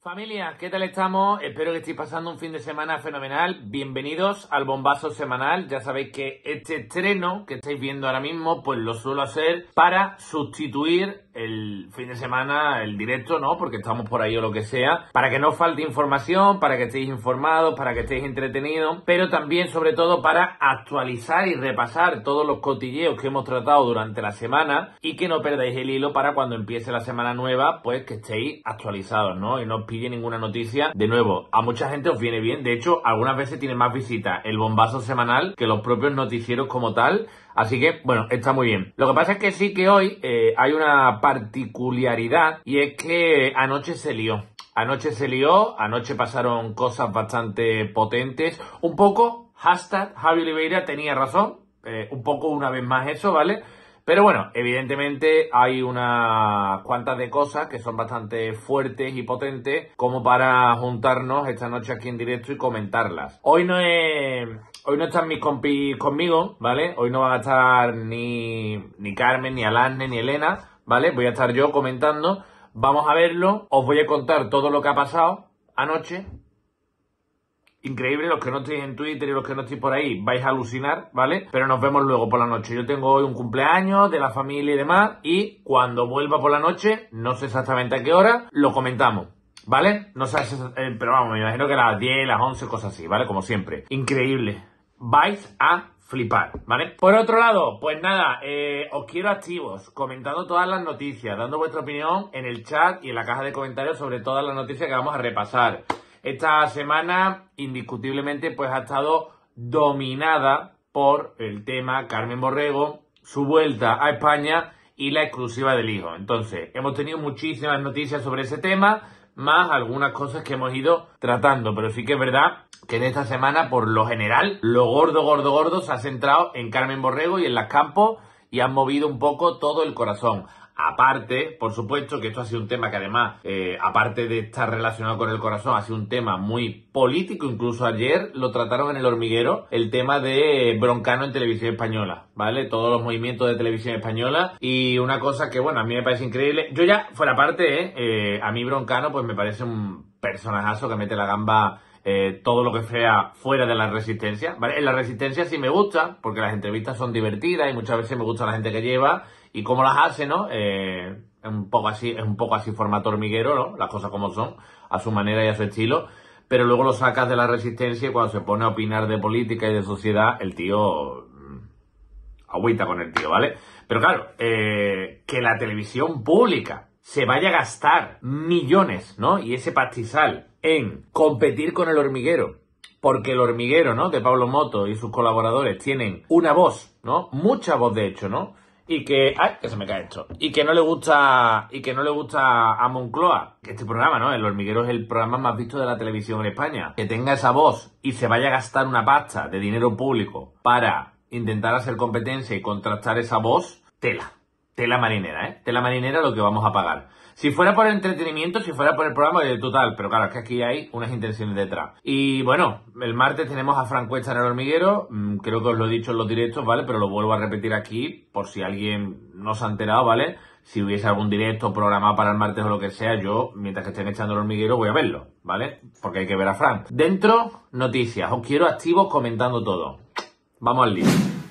Familia, ¿qué tal estamos? Espero que estéis pasando un fin de semana fenomenal. Bienvenidos al Bombazo Semanal. Ya sabéis que este estreno que estáis viendo ahora mismo, pues lo suelo hacer para sustituir el fin de semana, el directo, ¿no? Porque estamos por ahí o lo que sea, para que no os falte información, para que estéis informados, para que estéis entretenidos, pero también, sobre todo, para actualizar y repasar todos los cotilleos que hemos tratado durante la semana y que no perdáis el hilo para cuando empiece la semana nueva, pues que estéis actualizados, ¿no? Y no os pille ninguna noticia. De nuevo, a mucha gente os viene bien. De hecho, algunas veces tiene más visitas el Bombazo Semanal que los propios noticieros como tal. Así que, bueno, está muy bien. Lo que pasa es que sí que hoy hay una particularidad y es que anoche se lió. Anoche pasaron cosas bastante potentes. Un poco, hashtag Javi Oliveira tenía razón. Un poco una vez más eso, ¿vale? Pero bueno, evidentemente hay unas cuantas de cosas que son bastante fuertes y potentes como para juntarnos esta noche aquí en directo y comentarlas. Hoy no están mis compis conmigo, ¿vale? Hoy no van a estar ni Carmen, ni Alasne, ni Elena, ¿vale? Voy a estar yo comentando. Vamos a verlo. Os voy a contar todo lo que ha pasado anoche. Increíble, los que no estéis en Twitter y los que no estéis por ahí vais a alucinar, ¿vale? Pero nos vemos luego por la noche. Yo tengo hoy un cumpleaños de la familia y demás y cuando vuelva por la noche, no sé exactamente a qué hora, lo comentamos, ¿vale? No sé, pero vamos, me imagino que a las 10, las 11, cosas así, ¿vale? Como siempre. Increíble. Vais a flipar, ¿vale? Por otro lado, pues nada, os quiero activos, comentando todas las noticias, dando vuestra opinión en el chat y en la caja de comentarios sobre todas las noticias que vamos a repasar. Esta semana, indiscutiblemente, pues ha estado dominada por el tema Carmen Borrego, su vuelta a España y la exclusiva del hijo. Entonces, hemos tenido muchísimas noticias sobre ese tema, más algunas cosas que hemos ido tratando. Pero sí que es verdad que en esta semana, por lo general, lo gordo se ha centrado en Carmen Borrego y en las Campos y han movido un poco todo el corazón. Aparte, por supuesto, que esto ha sido un tema que además, aparte de estar relacionado con el corazón, ha sido un tema muy político. Incluso ayer lo trataron en El Hormiguero, el tema de Broncano en Televisión Española, ¿vale? Todos los movimientos de Televisión Española. Y una cosa que, bueno, a mí me parece increíble. Yo ya, fuera parte, a mí Broncano, pues me parece un personajazo que mete la gamba todo lo que sea fuera de la Resistencia, ¿vale? En la Resistencia sí me gusta, porque las entrevistas son divertidas y muchas veces me gusta la gente que lleva y cómo las hace, ¿no? Es un poco así formato hormiguero, ¿no? Las cosas como son, a su manera y a su estilo, pero luego lo sacas de la Resistencia y cuando se pone a opinar de política y de sociedad, el tío agüita con el tío, ¿vale? Pero claro, que la televisión pública se vaya a gastar millones, ¿no? Y ese pastizal en competir con El Hormiguero, porque El Hormiguero, ¿no? De Pablo Moto y sus colaboradores tienen una voz, ¿no? Mucha voz, de hecho, ¿no? Y que... ¡Ay! Que se me cae esto. Y que no le gusta a Moncloa, que este programa, ¿no? El Hormiguero es el programa más visto de la televisión en España. Que tenga esa voz y se vaya a gastar una pasta de dinero público para intentar hacer competencia y contrastar esa voz, tela marinera, ¿eh? Tela marinera lo que vamos a pagar. Si fuera por el entretenimiento, si fuera por el programa, total, pero claro, es que aquí hay unas intenciones detrás. Y bueno, el martes tenemos a Fran Cuesta en El Hormiguero, creo que os lo he dicho en los directos, ¿vale? Pero lo vuelvo a repetir aquí, por si alguien no se ha enterado, ¿vale? Si hubiese algún directo programado para el martes o lo que sea, yo, mientras que estén echando El Hormiguero, voy a verlo, ¿vale? Porque hay que ver a Fran. Dentro, noticias, os quiero activos comentando todo. Vamos al lío.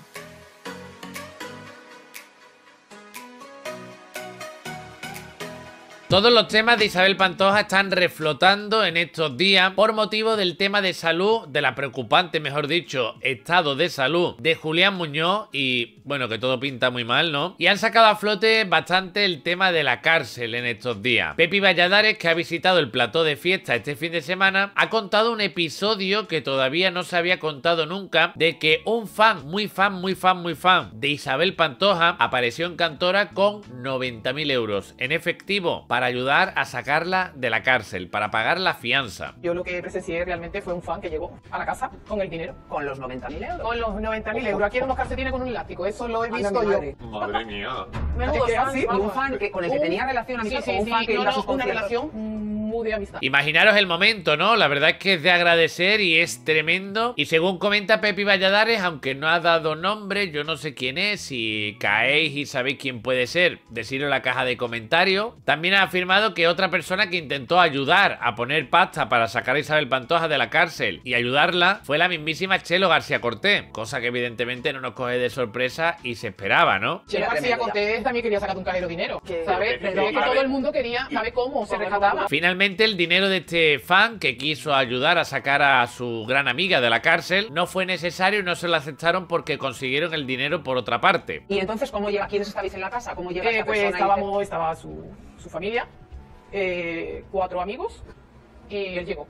Todos los temas de Isabel Pantoja están reflotando en estos días por motivo del tema de salud, de la preocupante, mejor dicho, estado de salud de Julián Muñoz y, bueno, que todo pinta muy mal, ¿no? Y han sacado a flote bastante el tema de la cárcel en estos días. Pepi Valladares, que ha visitado el plató de fiesta este fin de semana, ha contado un episodio que todavía no se había contado nunca, de que un fan, muy fan de Isabel Pantoja apareció en Cantora con 90.000 euros en efectivo para ayudar a sacarla de la cárcel, para pagar la fianza. Yo lo que presencié realmente fue un fan que llegó a la casa con el dinero. ¿Con los 90.000 euros? Con los 90.000 euros. Aquí en unos calcetines con un elástico. Eso lo he visto yo. Madre mía. Menudo ¿Es fan, así? vamos. ¿Un fan que, con el que tenía relación a mi Sí, un fan que iba a sus una conciertos? relación mood de amistad. Imaginaros el momento, ¿no? La verdad es que es de agradecer y es tremendo. Y según comenta Pepi Valladares, aunque no ha dado nombre, yo no sé quién es. Si caéis y sabéis quién puede ser, decirlo en la caja de comentarios. También ha afirmado que otra persona que intentó ayudar a poner pasta para sacar a Isabel Pantoja de la cárcel y ayudarla fue la mismísima Chelo García Cortés, cosa que evidentemente no nos coge de sorpresa y se esperaba, ¿no? Chelo García Cortés también quería sacar un cajero dinero, ¿sabes? Pero es que todo el mundo quería saber cómo se rescataba. Finalmente el dinero de este fan que quiso ayudar a sacar a su gran amiga de la cárcel no fue necesario y no se lo aceptaron porque consiguieron el dinero por otra parte. ¿Y entonces cómo llega? ¿Quiénes estabais en la casa? ¿Cómo llega esta Pues persona? estaba su familia, 4 amigos, y él llegó,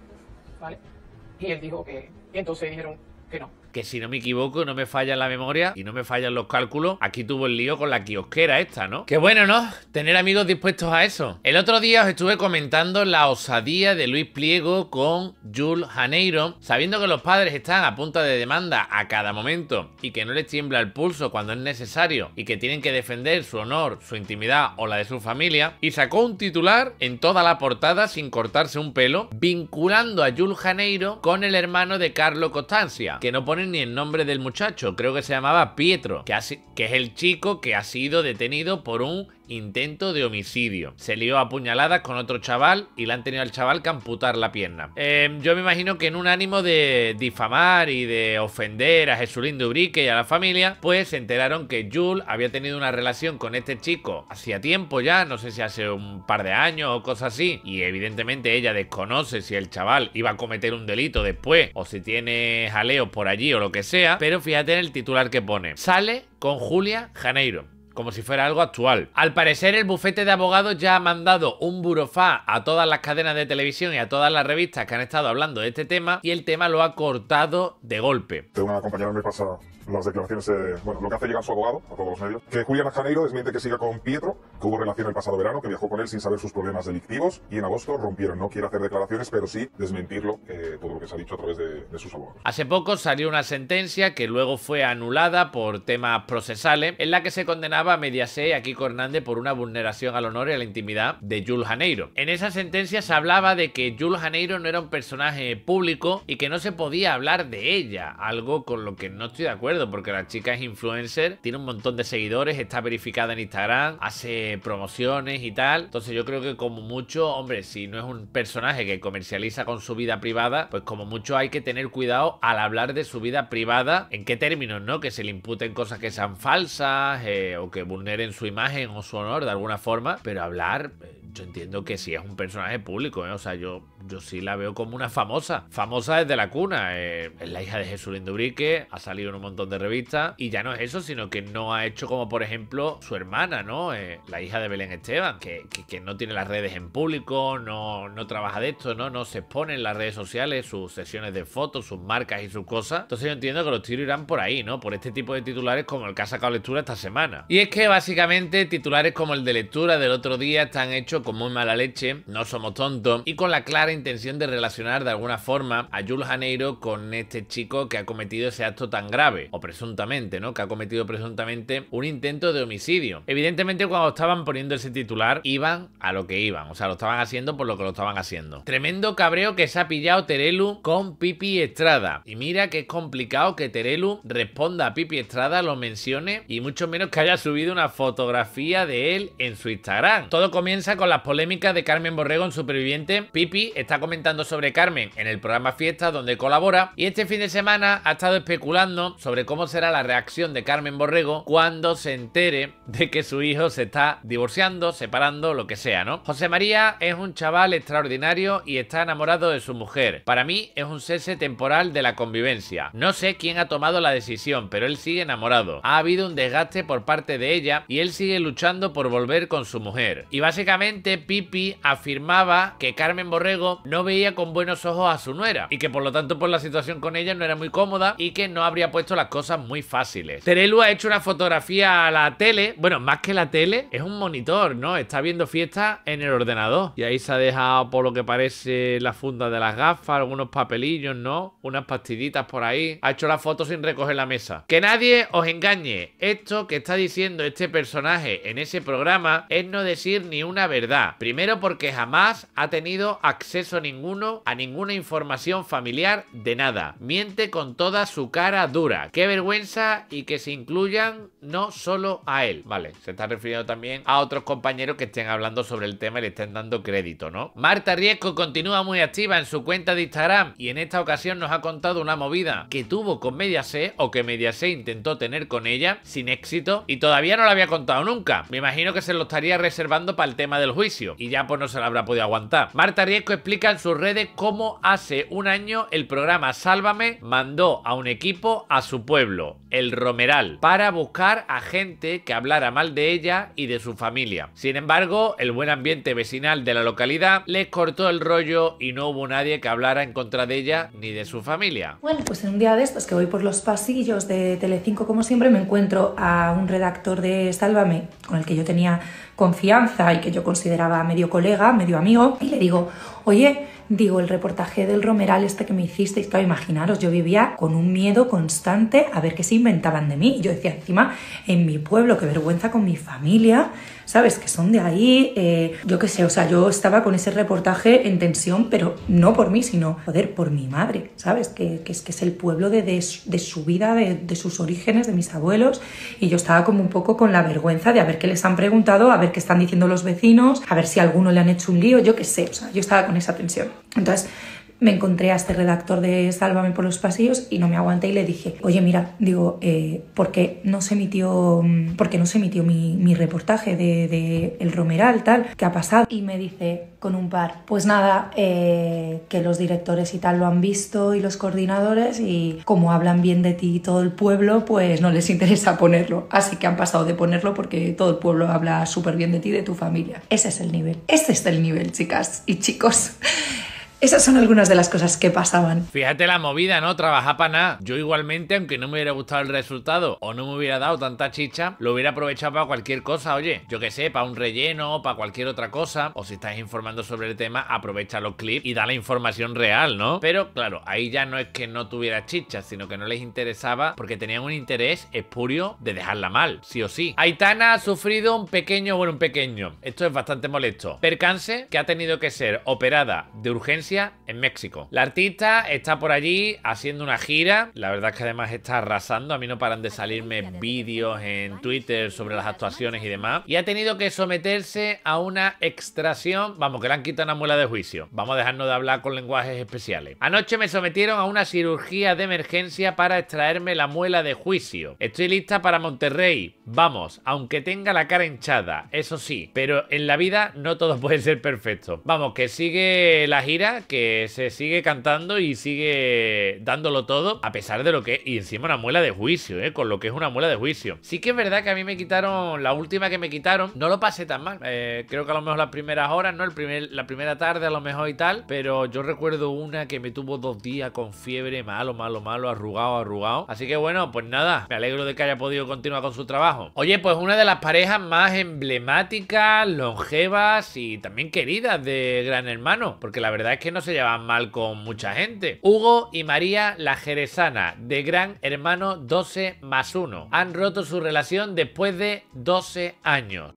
¿vale? Y él dijo que... Y entonces dijeron que no. Que si no me equivoco, no me falla la memoria y no me fallan los cálculos, aquí tuvo el lío con la kiosquera esta, ¿no? Qué bueno, ¿no? Tener amigos dispuestos a eso. El otro día os estuve comentando la osadía de Luis Pliego con Jules Janeiro, sabiendo que los padres están a punta de demanda a cada momento y que no les tiembla el pulso cuando es necesario y que tienen que defender su honor, su intimidad o la de su familia, y sacó un titular en toda la portada sin cortarse un pelo, vinculando a Jules Janeiro con el hermano de Carlo Costancia, que no pone ni el nombre del muchacho, creo que se llamaba Pietro, que es el chico que ha sido detenido por un intento de homicidio. Se lió a puñaladas con otro chaval y le han tenido al chaval que amputar la pierna. Yo me imagino que en un ánimo de difamar y de ofender a Jesulín de Ubrique y a la familia, pues se enteraron que Jules había tenido una relación con este chico hacía tiempo ya, no sé si hace un par de años o cosas así, y evidentemente ella desconoce si el chaval iba a cometer un delito después o si tiene jaleos por allí o lo que sea, pero fíjate en el titular que pone: sale con Julia Janeiro, como si fuera algo actual. Al parecer el bufete de abogados ya ha mandado un burofax a todas las cadenas de televisión y a todas las revistas que han estado hablando de este tema, y el tema lo ha cortado de golpe. Una compañera me pasa las declaraciones, lo que hace llegar su abogado a todos los medios, que Julián Janeiro desmiente que siga con Pietro, que hubo relación el pasado verano, que viajó con él sin saber sus problemas delictivos y en agosto rompieron. No quiere hacer declaraciones, pero sí desmentirlo, todo lo que se ha dicho a través de sus abogados. Hace poco salió una sentencia que luego fue anulada por temas procesales, en la que se condenaba a Mediaset y a Kiko Hernández por una vulneración al honor y a la intimidad de Jules Janeiro. En esa sentencia se hablaba de que Jules Janeiro no era un personaje público y que no se podía hablar de ella, algo con lo que no estoy de acuerdo, porque la chica es influencer, tiene un montón de seguidores, está verificada en Instagram, hace promociones y tal. Entonces yo creo que como mucho, hombre, si no es un personaje que comercializa con su vida privada, pues como mucho hay que tener cuidado al hablar de su vida privada. ¿En qué términos, no? Que se le imputen cosas que sean falsas, o que vulneren su imagen o su honor de alguna forma, pero hablar... Yo entiendo que sí es un personaje público, ¿eh? O sea, yo sí la veo como una famosa desde la cuna. Es la hija de Jesulín de Ubrique, ha salido en un montón de revistas, y ya no es eso, sino que no ha hecho como por ejemplo su hermana, ¿no? La hija de Belén Esteban, que no tiene las redes en público, no trabaja de esto, no se expone en las redes sociales sus sesiones de fotos, sus marcas y sus cosas. Entonces yo entiendo que los tiros irán por ahí, ¿no? Por este tipo de titulares como el que ha sacado Lectura esta semana. Y es que básicamente titulares como el de Lectura del otro día están hechos con muy mala leche, no somos tontos, y con la clara intención de relacionar de alguna forma a Jules Janeiro con este chico que ha cometido ese acto tan grave, o presuntamente, ¿no? Que ha cometido presuntamente un intento de homicidio. Evidentemente cuando estaban poniendo ese titular iban a lo que iban, o sea, lo estaban haciendo por lo que lo estaban haciendo. Tremendo cabreo que se ha pillado Terelu con Pipi Estrada, y mira que es complicado que Terelu responda a Pipi Estrada, lo mencione, y mucho menos que haya subido una fotografía de él en su Instagram. Todo comienza con las polémicas de Carmen Borrego en Superviviente. Pipi está comentando sobre Carmen en el programa Fiesta donde colabora, y este fin de semana ha estado especulando sobre cómo será la reacción de Carmen Borrego cuando se entere de que su hijo se está divorciando, separando, lo que sea, ¿no? José María es un chaval extraordinario y está enamorado de su mujer. Para mí es un cese temporal de la convivencia. No sé quién ha tomado la decisión, pero él sigue enamorado. Ha habido un desgaste por parte de ella y él sigue luchando por volver con su mujer. Y básicamente Pipi afirmaba que Carmen Borrego no veía con buenos ojos a su nuera y que por lo tanto por la situación con ella no era muy cómoda y que no habría puesto las cosas muy fáciles. Terelu ha hecho una fotografía a la tele, bueno, más que la tele, es un monitor, ¿no? Está viendo Fiesta en el ordenador y ahí se ha dejado por lo que parece la funda de las gafas, algunos papelillos, ¿no? Unas pastillitas por ahí. Ha hecho la foto sin recoger la mesa. Que nadie os engañe, esto que está diciendo este personaje en ese programa es no decir ni una verdad. verdad. Primero porque jamás ha tenido acceso ninguno a ninguna información familiar de nada. Miente con toda su cara dura. Qué vergüenza y que se incluyan no solo a él. Vale, se está refiriendo también a otros compañeros que estén hablando sobre el tema y le estén dando crédito, ¿no? Marta Riesco continúa muy activa en su cuenta de Instagram y en esta ocasión nos ha contado una movida que tuvo con Mediaset o que Mediaset intentó tener con ella sin éxito y todavía no la había contado nunca. Me imagino que se lo estaría reservando para el tema del juicio y ya pues no se la habrá podido aguantar. Marta Riesco explica en sus redes cómo hace un año el programa Sálvame mandó a un equipo a su pueblo, El Romeral, para buscar a gente que hablara mal de ella y de su familia. Sin embargo, el buen ambiente vecinal de la localidad les cortó el rollo y no hubo nadie que hablara en contra de ella ni de su familia. Bueno, pues en un día de estos que voy por los pasillos de Telecinco como siempre me encuentro a un redactor de Sálvame con el que yo tenía confianza y que yo consideraba medio colega, medio amigo, y le digo, oye, digo, el reportaje del Romeral este que me hicisteis, claro, imaginaros, yo vivía con un miedo constante a ver qué se inventaban de mí. Yo decía, encima, en mi pueblo, qué vergüenza con mi familia, ¿sabes? Que son de ahí, yo qué sé, o sea, yo estaba con ese reportaje en tensión, pero no por mí, sino, joder, por mi madre, ¿sabes? Que es el pueblo de su vida, de sus orígenes, de mis abuelos, y yo estaba como un poco con la vergüenza de a ver qué les han preguntado, a ver qué están diciendo los vecinos, a ver si a alguno le han hecho un lío, yo qué sé, o sea, yo estaba con esa tensión. Entonces me encontré a este redactor de Sálvame por los pasillos y no me aguanté y le dije, oye, mira, digo, ¿por qué no se emitió mi reportaje de El Romeral, tal? ¿Qué ha pasado? Y me dice con un par, pues nada, que los directores y tal lo han visto y los coordinadores y como hablan bien de ti y todo el pueblo, pues no les interesa ponerlo. Así que han pasado de ponerlo porque todo el pueblo habla súper bien de ti y de tu familia. Ese es el nivel. Ese es el nivel, chicas y chicos. Esas son algunas de las cosas que pasaban. Fíjate la movida, ¿no? Trabajar para nada. Yo igualmente, aunque no me hubiera gustado el resultado o no me hubiera dado tanta chicha, lo hubiera aprovechado para cualquier cosa, oye. Yo qué sé, para un relleno, para cualquier otra cosa. O si estás informando sobre el tema, aprovecha los clips y da la información real, ¿no? Pero claro, ahí ya no es que no tuviera chicha, sino que no les interesaba porque tenían un interés espurio de dejarla mal, sí o sí. Aitana ha sufrido un pequeño, esto es bastante molesto, percance que ha tenido que ser operada de urgencia en México. La artista está por allí haciendo una gira. La verdad es que además está arrasando. A mí no paran de salirme vídeos en Twitter sobre las actuaciones y demás. Y ha tenido que someterse a una extracción. Vamos, que le han quitado una muela de juicio. Vamos a dejarnos de hablar con lenguajes especiales. Anoche me sometieron a una cirugía de emergencia para extraerme la muela de juicio. Estoy lista para Monterrey. Vamos, aunque tenga la cara hinchada, eso sí. Pero en la vida no todo puede ser perfecto. Vamos, que sigue la gira, que se sigue cantando y sigue dándolo todo a pesar de lo que... Y encima una muela de juicio, con lo que es una muela de juicio. Sí que es verdad que a mí me quitaron... La última que me quitaron, no lo pasé tan mal. Creo que a lo mejor las primeras horas, ¿no? La primera tarde a lo mejor y tal. Pero yo recuerdo una que me tuvo 2 días con fiebre, malo, arrugado. Así que bueno, pues nada. Me alegro de que haya podido continuar con su trabajo. Oye, pues una de las parejas más emblemáticas, longevas y también queridas de Gran Hermano. Porque la verdad es que no se llevan mal con mucha gente. Hugo y María la Jerezana, de Gran Hermano 12+1, han roto su relación después de 12 años.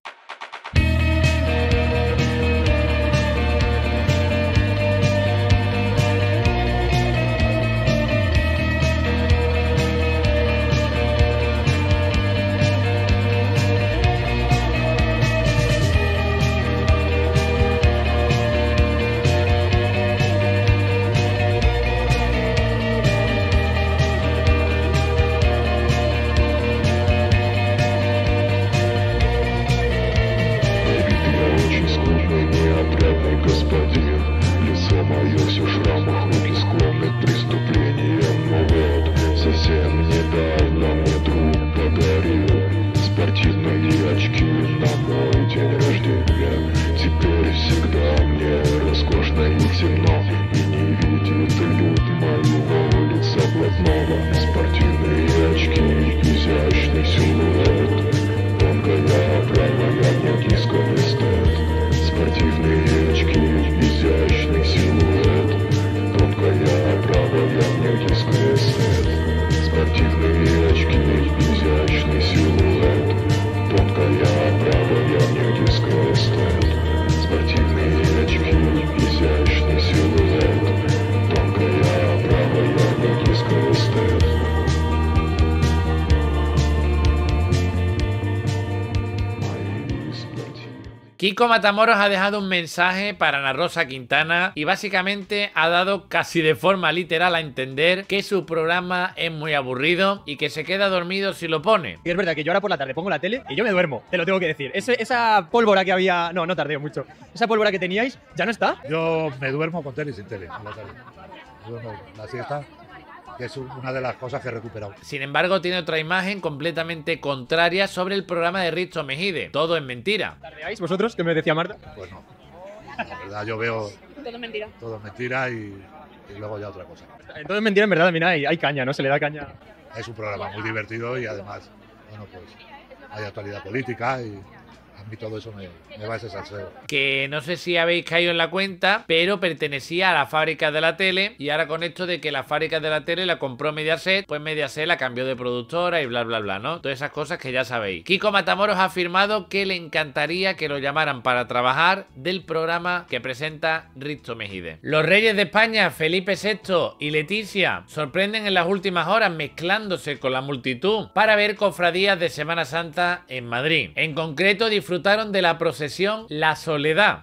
Kiko Matamoros ha dejado un mensaje para Ana Rosa Quintana y básicamente ha dado casi de forma literal a entender que su programa es muy aburrido y que se queda dormido si lo pone. Y es verdad que yo ahora por la tarde pongo la tele y yo me duermo, te lo tengo que decir. Esa pólvora que había... No tardeo mucho. Esa pólvora que teníais, ¿ya no está? Yo me duermo con tele y sin tele, en la tarde. Duermo la siesta, que es una de las cosas que he recuperado. Sin embargo, tiene otra imagen completamente contraria sobre el programa de Risto Mejide. Todo es mentira. ¿Tardeáis vosotros? ¿Qué me decía Marta? Pues no. La verdad, yo veo... Todo es mentira. Todo es mentira y luego ya otra cosa. Entonces es mentira, en verdad, mira, hay caña, ¿no? Se le da caña. Es un programa muy divertido y además, bueno, pues hay actualidad política y a mí todo eso me va ese salseo. Que no sé si habéis caído en la cuenta, pero pertenecía a la fábrica de la tele y ahora con esto de que la fábrica de la tele la compró Mediaset, pues Mediaset la cambió de productora y bla bla bla, ¿no? Todas esas cosas que ya sabéis. Kiko Matamoros ha afirmado que le encantaría que lo llamaran para trabajar del programa que presenta Risto Mejide. Los reyes de España, Felipe VI y Leticia, sorprenden en las últimas horas mezclándose con la multitud para ver cofradías de Semana Santa en Madrid. En concreto, disfrutaron de la procesión La Soledad.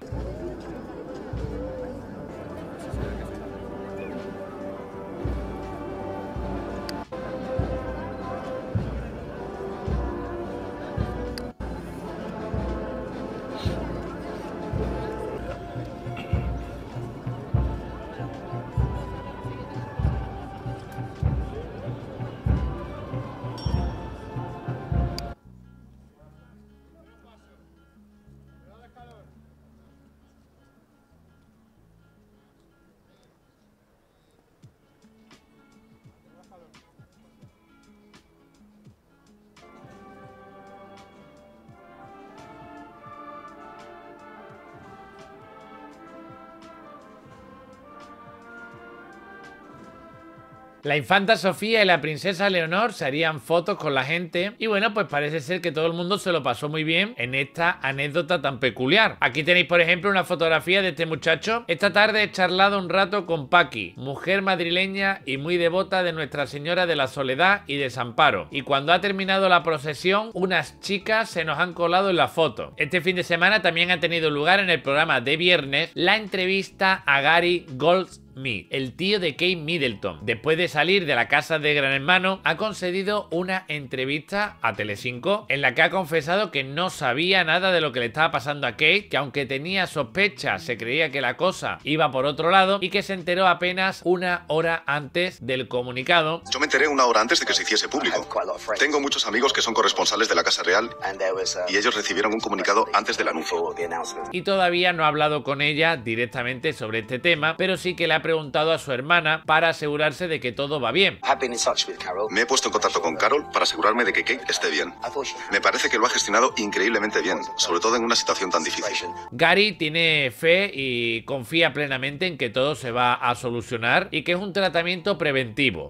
La infanta Sofía y la princesa Leonor se harían fotos con la gente y bueno, pues parece ser que todo el mundo se lo pasó muy bien en esta anécdota tan peculiar. Aquí tenéis por ejemplo una fotografía de este muchacho. Esta tarde he charlado un rato con Paqui, mujer madrileña y muy devota de Nuestra Señora de la Soledad y Desamparo. Y cuando ha terminado la procesión, unas chicas se nos han colado en la foto. Este fin de semana también ha tenido lugar en el programa de viernes la entrevista a Gary Goldsmith, el tío de Kate Middleton. Después de salir de la casa de Gran Hermano, ha concedido una entrevista a Telecinco en la que ha confesado que no sabía nada de lo que le estaba pasando a Kate, que aunque tenía sospechas, se creía que la cosa iba por otro lado y que se enteró apenas una hora antes del comunicado. Yo me enteré una hora antes de que se hiciese público. Tengo muchos amigos que son corresponsales de la Casa Real y ellos recibieron un comunicado antes del anuncio. Y todavía no ha hablado con ella directamente sobre este tema, pero sí que le ha preguntado a su hermana para asegurarse de que todo va bien. Me he puesto en contacto con Carol para asegurarme de que Kate esté bien. Me parece que lo ha gestionado increíblemente bien, sobre todo en una situación tan difícil. Gary tiene fe y confía plenamente en que todo se va a solucionar y que es un tratamiento preventivo.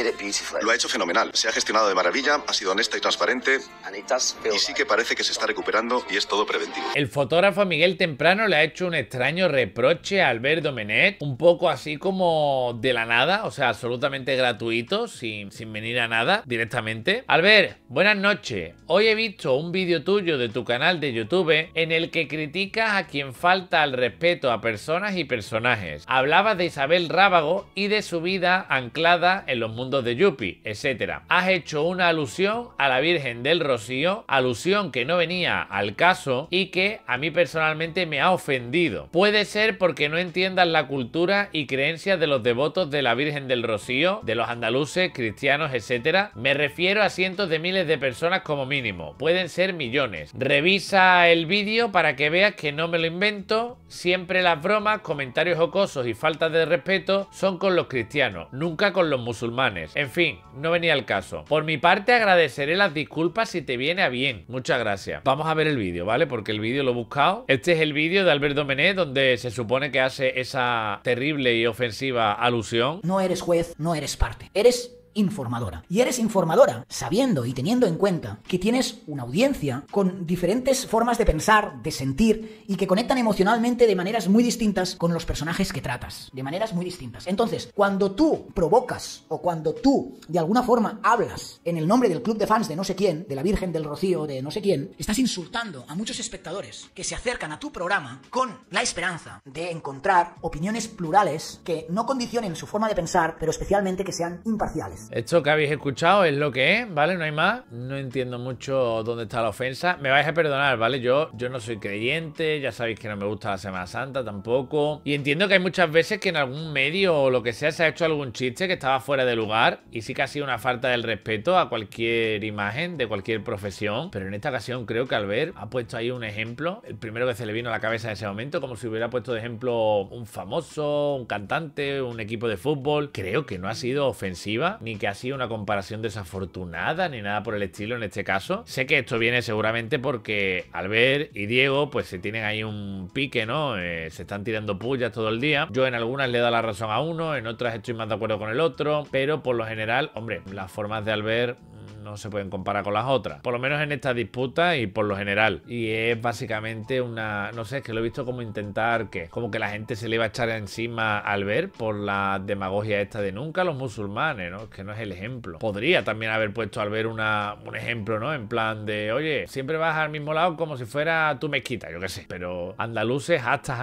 Lo ha hecho fenomenal, se ha gestionado de maravilla, ha sido honesta y transparente y sí que parece que se está recuperando y es todo preventivo. El fotógrafo Miguel Temprano le ha hecho un extraño reproche a Albert Domenech, un poco así como de la nada, o sea, absolutamente gratuito, sin venir a nada directamente. Albert, buenas noches. Hoy he visto un vídeo tuyo de tu canal de YouTube en el que criticas a quien falta al respeto a personas y personajes. Hablabas de Isabel Rábago y de su vida anclada en los mundos de Yuppie, etc. Has hecho una alusión a la Virgen del Rocío, alusión que no venía al caso y que a mí personalmente me ha ofendido. Puede ser porque no entiendas la cultura y creencias de los devotos de la Virgen del Rocío, de los andaluces, cristianos, etc. Me refiero a cientos de miles de personas como mínimo, pueden ser millones. Revisa el vídeo para que veas que no me lo invento. Siempre las bromas, comentarios jocosos y faltas de respeto son con los cristianos, nunca con los musulmanes. En fin, no venía al caso. Por mi parte agradeceré las disculpas si te viene a bien. Muchas gracias. Vamos a ver el vídeo, ¿vale? Porque el vídeo lo he buscado. Este es el vídeo de Albert Domenech donde se supone que hace esa terrible y ofensiva alusión. No eres juez, no eres parte. Eres informadora. Y eres informadora sabiendo y teniendo en cuenta que tienes una audiencia con diferentes formas de pensar, de sentir y que conectan emocionalmente de maneras muy distintas con los personajes que tratas. De maneras muy distintas. Entonces, cuando tú provocas o cuando tú de alguna forma hablas en el nombre del club de fans de no sé quién, de la Virgen del Rocío, de no sé quién, estás insultando a muchos espectadores que se acercan a tu programa con la esperanza de encontrar opiniones plurales que no condicionen su forma de pensar, pero especialmente que sean imparciales. Esto que habéis escuchado es lo que es, ¿vale? No hay más. No entiendo mucho dónde está la ofensa. Me vais a perdonar, ¿vale? Yo no soy creyente, ya sabéis que no me gusta la Semana Santa tampoco. Y entiendo que hay muchas veces que en algún medio o lo que sea se ha hecho algún chiste que estaba fuera de lugar y sí que ha sido una falta del respeto a cualquier imagen de cualquier profesión. Pero en esta ocasión creo que Albert ha puesto ahí un ejemplo, el primero que se le vino a la cabeza en ese momento, como si hubiera puesto de ejemplo un famoso, un cantante, un equipo de fútbol. Creo que no ha sido ofensiva, ni que ha sido una comparación desafortunada, ni nada por el estilo en este caso. Sé que esto viene seguramente porque Albert y Diego pues se tienen ahí un pique, ¿no? Se están tirando pullas todo el día. Yo en algunas le he dado la razón a uno, en otras estoy más de acuerdo con el otro, pero por lo general, hombre, las formas de Albert no se pueden comparar con las otras, por lo menos en esta disputa y por lo general. Y es básicamente una, no sé, es que lo he visto como intentar que, como que la gente se le iba a echar encima al ver por la demagogia esta de nunca los musulmanes, ¿no? Es que no es el ejemplo. Podría también haber puesto al ver un ejemplo, ¿no? En plan de, oye, siempre vas al mismo lado como si fuera tu mezquita, yo qué sé. Pero andaluces,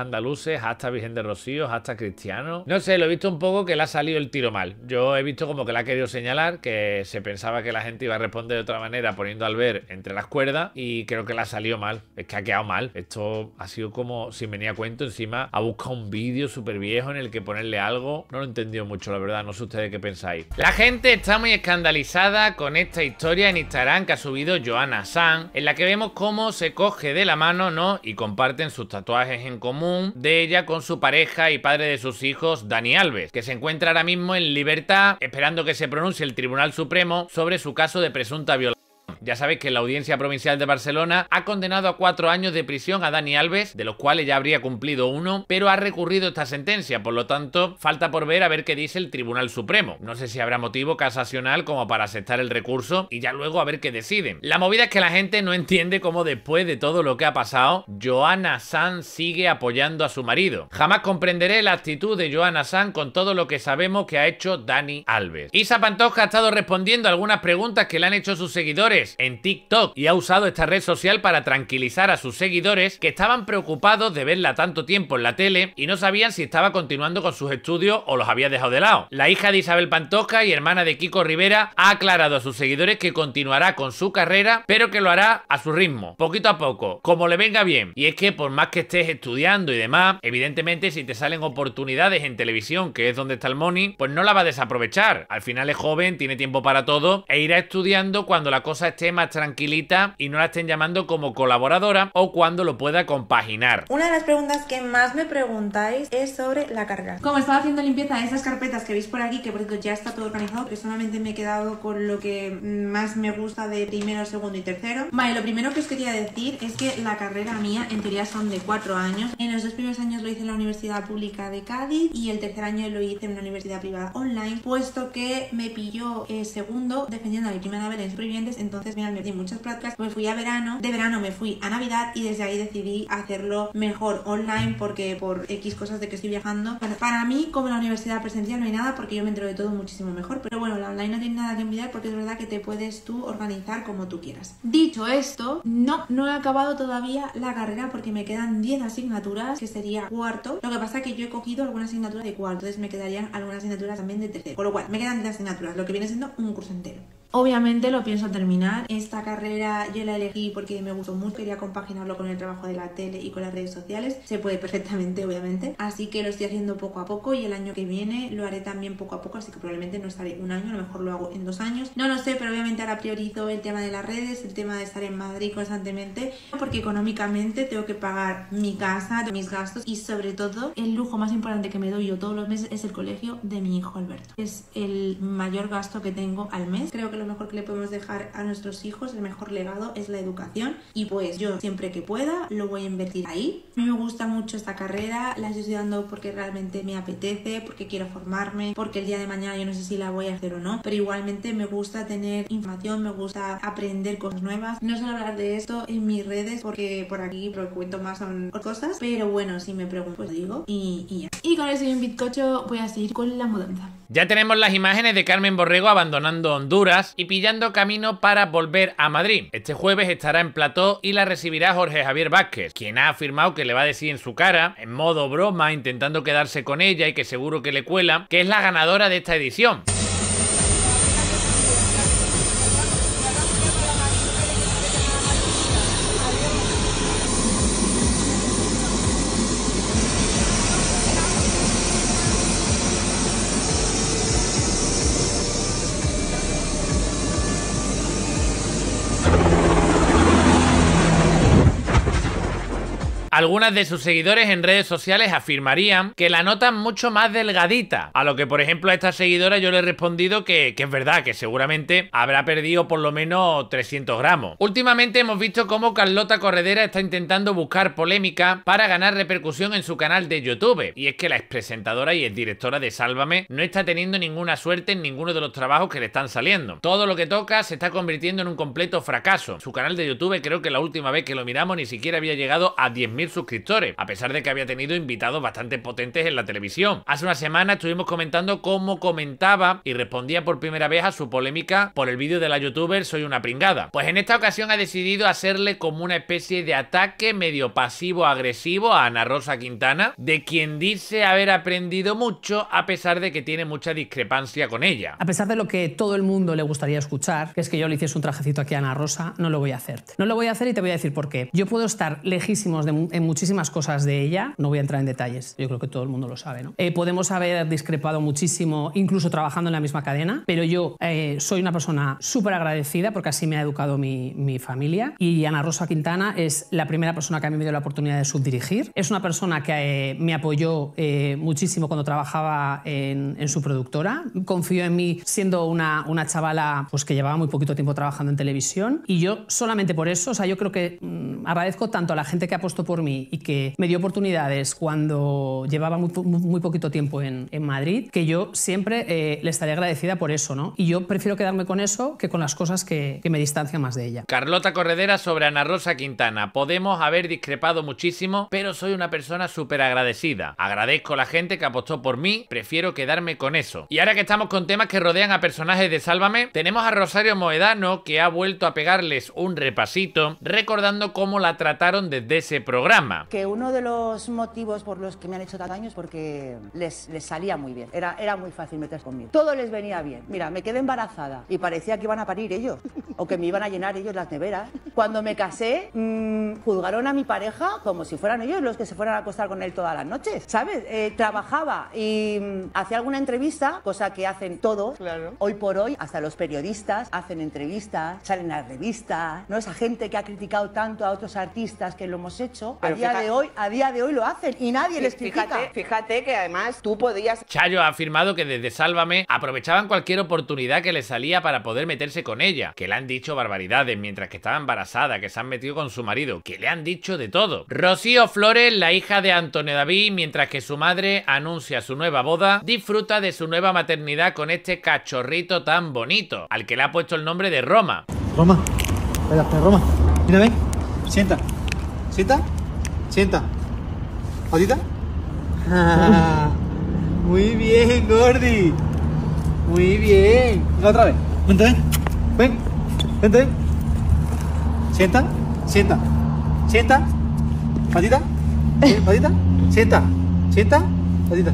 hasta Virgen de Rocío, hasta cristianos. No sé, lo he visto un poco que le ha salido el tiro mal. Yo he visto como que le ha querido señalar, que se pensaba que la gente iba a responder de otra manera poniendo al ver entre las cuerdas y creo que le ha salido mal. Es que ha quedado mal. Esto ha sido como sin venir a cuento. Encima ha buscado un vídeo súper viejo en el que ponerle algo. No lo he entendido mucho, la verdad. No sé ustedes qué pensáis. La gente está muy escandalizada con esta historia en Instagram que ha subido Johanna Sanz, en la que vemos cómo se coge de la mano, ¿no? Y comparten sus tatuajes en común de ella con su pareja y padre de sus hijos, Dani Alves, que se encuentra ahora mismo en libertad esperando que se pronuncie el Tribunal Supremo sobre su caso de presunta violación. Ya sabéis que la Audiencia Provincial de Barcelona ha condenado a 4 años de prisión a Dani Alves, de los cuales ya habría cumplido 1, pero ha recurrido esta sentencia, por lo tanto, falta por ver a ver qué dice el Tribunal Supremo. No sé si habrá motivo casacional como para aceptar el recurso y ya luego a ver qué deciden. La movida es que la gente no entiende cómo después de todo lo que ha pasado, Johanna Sanz sigue apoyando a su marido. Jamás comprenderé la actitud de Johanna Sanz con todo lo que sabemos que ha hecho Dani Alves. Isa Pantoja ha estado respondiendo a algunas preguntas que le han hecho sus seguidores en TikTok y ha usado esta red social para tranquilizar a sus seguidores que estaban preocupados de verla tanto tiempo en la tele y no sabían si estaba continuando con sus estudios o los había dejado de lado. La hija de Isabel Pantoja y hermana de Kiko Rivera ha aclarado a sus seguidores que continuará con su carrera, pero que lo hará a su ritmo, poquito a poco, como le venga bien. Y es que por más que estés estudiando y demás, evidentemente si te salen oportunidades en televisión, que es donde está el money, pues no la va a desaprovechar. Al final es joven, tiene tiempo para todo e irá estudiando cuando la cosa esté más tranquilita y no la estén llamando como colaboradora o cuando lo pueda compaginar. Una de las preguntas que más me preguntáis es sobre la carga. Como estaba haciendo limpieza de esas carpetas que veis por aquí, que por cierto ya está todo organizado, que solamente me he quedado con lo que más me gusta de primero, segundo y tercero. Vale, lo primero que os quería decir es que la carrera mía en teoría son de 4 años. En los 2 primeros años lo hice en la Universidad Pública de Cádiz y el tercer año lo hice en una universidad privada online, puesto que me pilló segundo defendiendo a mi prima Anabel en Supervivientes. Entonces me di muchas prácticas, me fui a verano, de verano me fui a Navidad y desde ahí decidí hacerlo mejor online porque por X cosas de que estoy viajando. Para mí, como la universidad presencial no hay nada porque yo me entero de todo muchísimo mejor, pero bueno, la online no tiene nada que envidiar porque es verdad que te puedes tú organizar como tú quieras. Dicho esto, no he acabado todavía la carrera porque me quedan 10 asignaturas, que sería cuarto. Lo que pasa es que yo he cogido algunas asignaturas de cuarto, entonces me quedarían algunas asignaturas también de tercero, con lo cual me quedan 10 asignaturas, lo que viene siendo un curso entero. Obviamente lo pienso terminar. Esta carrera yo la elegí porque me gustó mucho, quería compaginarlo con el trabajo de la tele y con las redes sociales. Se puede perfectamente, obviamente. Así que lo estoy haciendo poco a poco y el año que viene lo haré también poco a poco, así que probablemente no estaré un año, a lo mejor lo hago en 2 años. No lo sé, pero obviamente ahora priorizo el tema de las redes, el tema de estar en Madrid constantemente, porque económicamente tengo que pagar mi casa, mis gastos y sobre todo el lujo más importante que me doy yo todos los meses es el colegio de mi hijo Alberto. Es el mayor gasto que tengo al mes. Creo que lo mejor que le podemos dejar a nuestros hijos, el mejor legado es la educación, y pues yo siempre que pueda lo voy a invertir ahí. A mí me gusta mucho esta carrera, la estoy estudiando porque realmente me apetece, porque quiero formarme, porque el día de mañana yo no sé si la voy a hacer o no, pero igualmente me gusta tener información, me gusta aprender cosas nuevas. No suelo hablar de esto en mis redes porque por aquí lo que cuento más son cosas, pero bueno, si me pregunto pues digo y ya. Y con eso y un bizcocho voy a seguir con la mudanza. Ya tenemos las imágenes de Carmen Borrego abandonando Honduras y pillando camino para volver a Madrid. Este jueves estará en plató y la recibirá Jorge Javier Vázquez, quien ha afirmado que le va a decir en su cara, en modo broma, intentando quedarse con ella y que seguro que le cuela, que es la ganadora de esta edición. Algunas de sus seguidores en redes sociales afirmarían que la notan mucho más delgadita, a lo que por ejemplo a esta seguidora yo le he respondido que es verdad, que seguramente habrá perdido por lo menos 300 gramos. Últimamente hemos visto cómo Carlota Corredera está intentando buscar polémica para ganar repercusión en su canal de YouTube, y es que la expresentadora y exdirectora de Sálvame no está teniendo ninguna suerte en ninguno de los trabajos que le están saliendo. Todo lo que toca se está convirtiendo en un completo fracaso. Su canal de YouTube, creo que la última vez que lo miramos ni siquiera había llegado a 10.000 suscriptores, a pesar de que había tenido invitados bastante potentes en la televisión. Hace una semana estuvimos comentando cómo comentaba y respondía por primera vez a su polémica por el vídeo de la youtuber Soy una pringada. Pues en esta ocasión ha decidido hacerle como una especie de ataque medio pasivo-agresivo a Ana Rosa Quintana, de quien dice haber aprendido mucho a pesar de que tiene mucha discrepancia con ella. A pesar de lo que todo el mundo le gustaría escuchar, que es que yo le hiciese un trajecito aquí a Ana Rosa, no lo voy a hacer. No lo voy a hacer y te voy a decir por qué. Yo puedo estar lejísimos en muchísimas cosas de ella, no voy a entrar en detalles, yo creo que todo el mundo lo sabe, ¿no? Podemos haber discrepado muchísimo, incluso trabajando en la misma cadena, pero yo soy una persona súper agradecida porque así me ha educado mi familia, y Ana Rosa Quintana es la primera persona que a mí me dio la oportunidad de subdirigir. Es una persona que me apoyó muchísimo cuando trabajaba en su productora, confió en mí siendo una chavala pues, que llevaba muy poquito tiempo trabajando en televisión, y yo solamente por eso, o sea, yo creo que agradezco tanto a la gente que ha apostó por mí y que me dio oportunidades cuando llevaba muy poquito tiempo en Madrid, que yo siempre le estaré agradecida por eso, ¿no? Y yo prefiero quedarme con eso que con las cosas que me distancian más de ella. Carlota Corredera sobre Ana Rosa Quintana. Podemos haber discrepado muchísimo, pero soy una persona súper agradecida. Agradezco a la gente que apostó por mí, prefiero quedarme con eso. Y ahora que estamos con temas que rodean a personajes de Sálvame, tenemos a Rosario Moedano, que ha vuelto a pegarles un repasito, recordando cómo la trataron desde ese programa. Que uno de los motivos por los que me han hecho tanto daño es porque les salía muy bien. Era muy fácil meterse conmigo. Todo les venía bien. Mira, me quedé embarazada y parecía que iban a parir ellos, o que me iban a llenar ellos las neveras. Cuando me casé, juzgaron a mi pareja como si fueran ellos los que se fueran a acostar con él todas las noches, ¿sabes? Trabajaba y hacía alguna entrevista, cosa que hacen todos. Claro. Hoy por hoy, hasta los periodistas hacen entrevistas, salen a las revistas, ¿no? Esa gente que ha criticado tanto a otros artistas que lo hemos hecho, a día de hoy lo hacen y nadie les critica. Fíjate que además tú podías... Chayo ha afirmado que desde Sálvame aprovechaban cualquier oportunidad que les salía para poder meterse con ella, que le han dicho barbaridades mientras que estaba embarazada, que se han metido con su marido, que le han dicho de todo. Rocío Flores, la hija de Antonio David, mientras que su madre anuncia su nueva boda, disfruta de su nueva maternidad con este cachorrito tan bonito, al que le ha puesto el nombre de Roma. Roma, espérate, Roma, mira, ven, sienta, sienta, sienta, ¿ahorita? Muy bien, Gordi, muy bien, otra vez, vente, ven, vente, sienta, sienta, sienta, patita, patita, sienta, sienta, patita.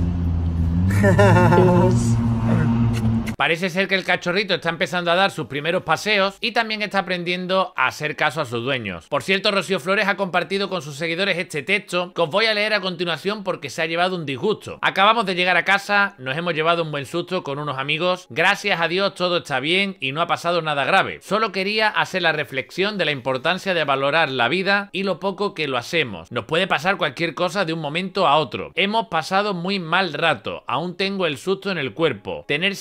Parece ser que el cachorrito está empezando a dar sus primeros paseos y también está aprendiendo a hacer caso a sus dueños. Por cierto, Rocío Flores ha compartido con sus seguidores este texto que os voy a leer a continuación porque se ha llevado un disgusto. Acabamos de llegar a casa, nos hemos llevado un buen susto con unos amigos, gracias a Dios todo está bien y no ha pasado nada grave. Solo quería hacer la reflexión de la importancia de valorar la vida y lo poco que lo hacemos. Nos puede pasar cualquier cosa de un momento a otro. Hemos pasado muy mal rato, aún tengo el susto en el cuerpo. Tener siempre mi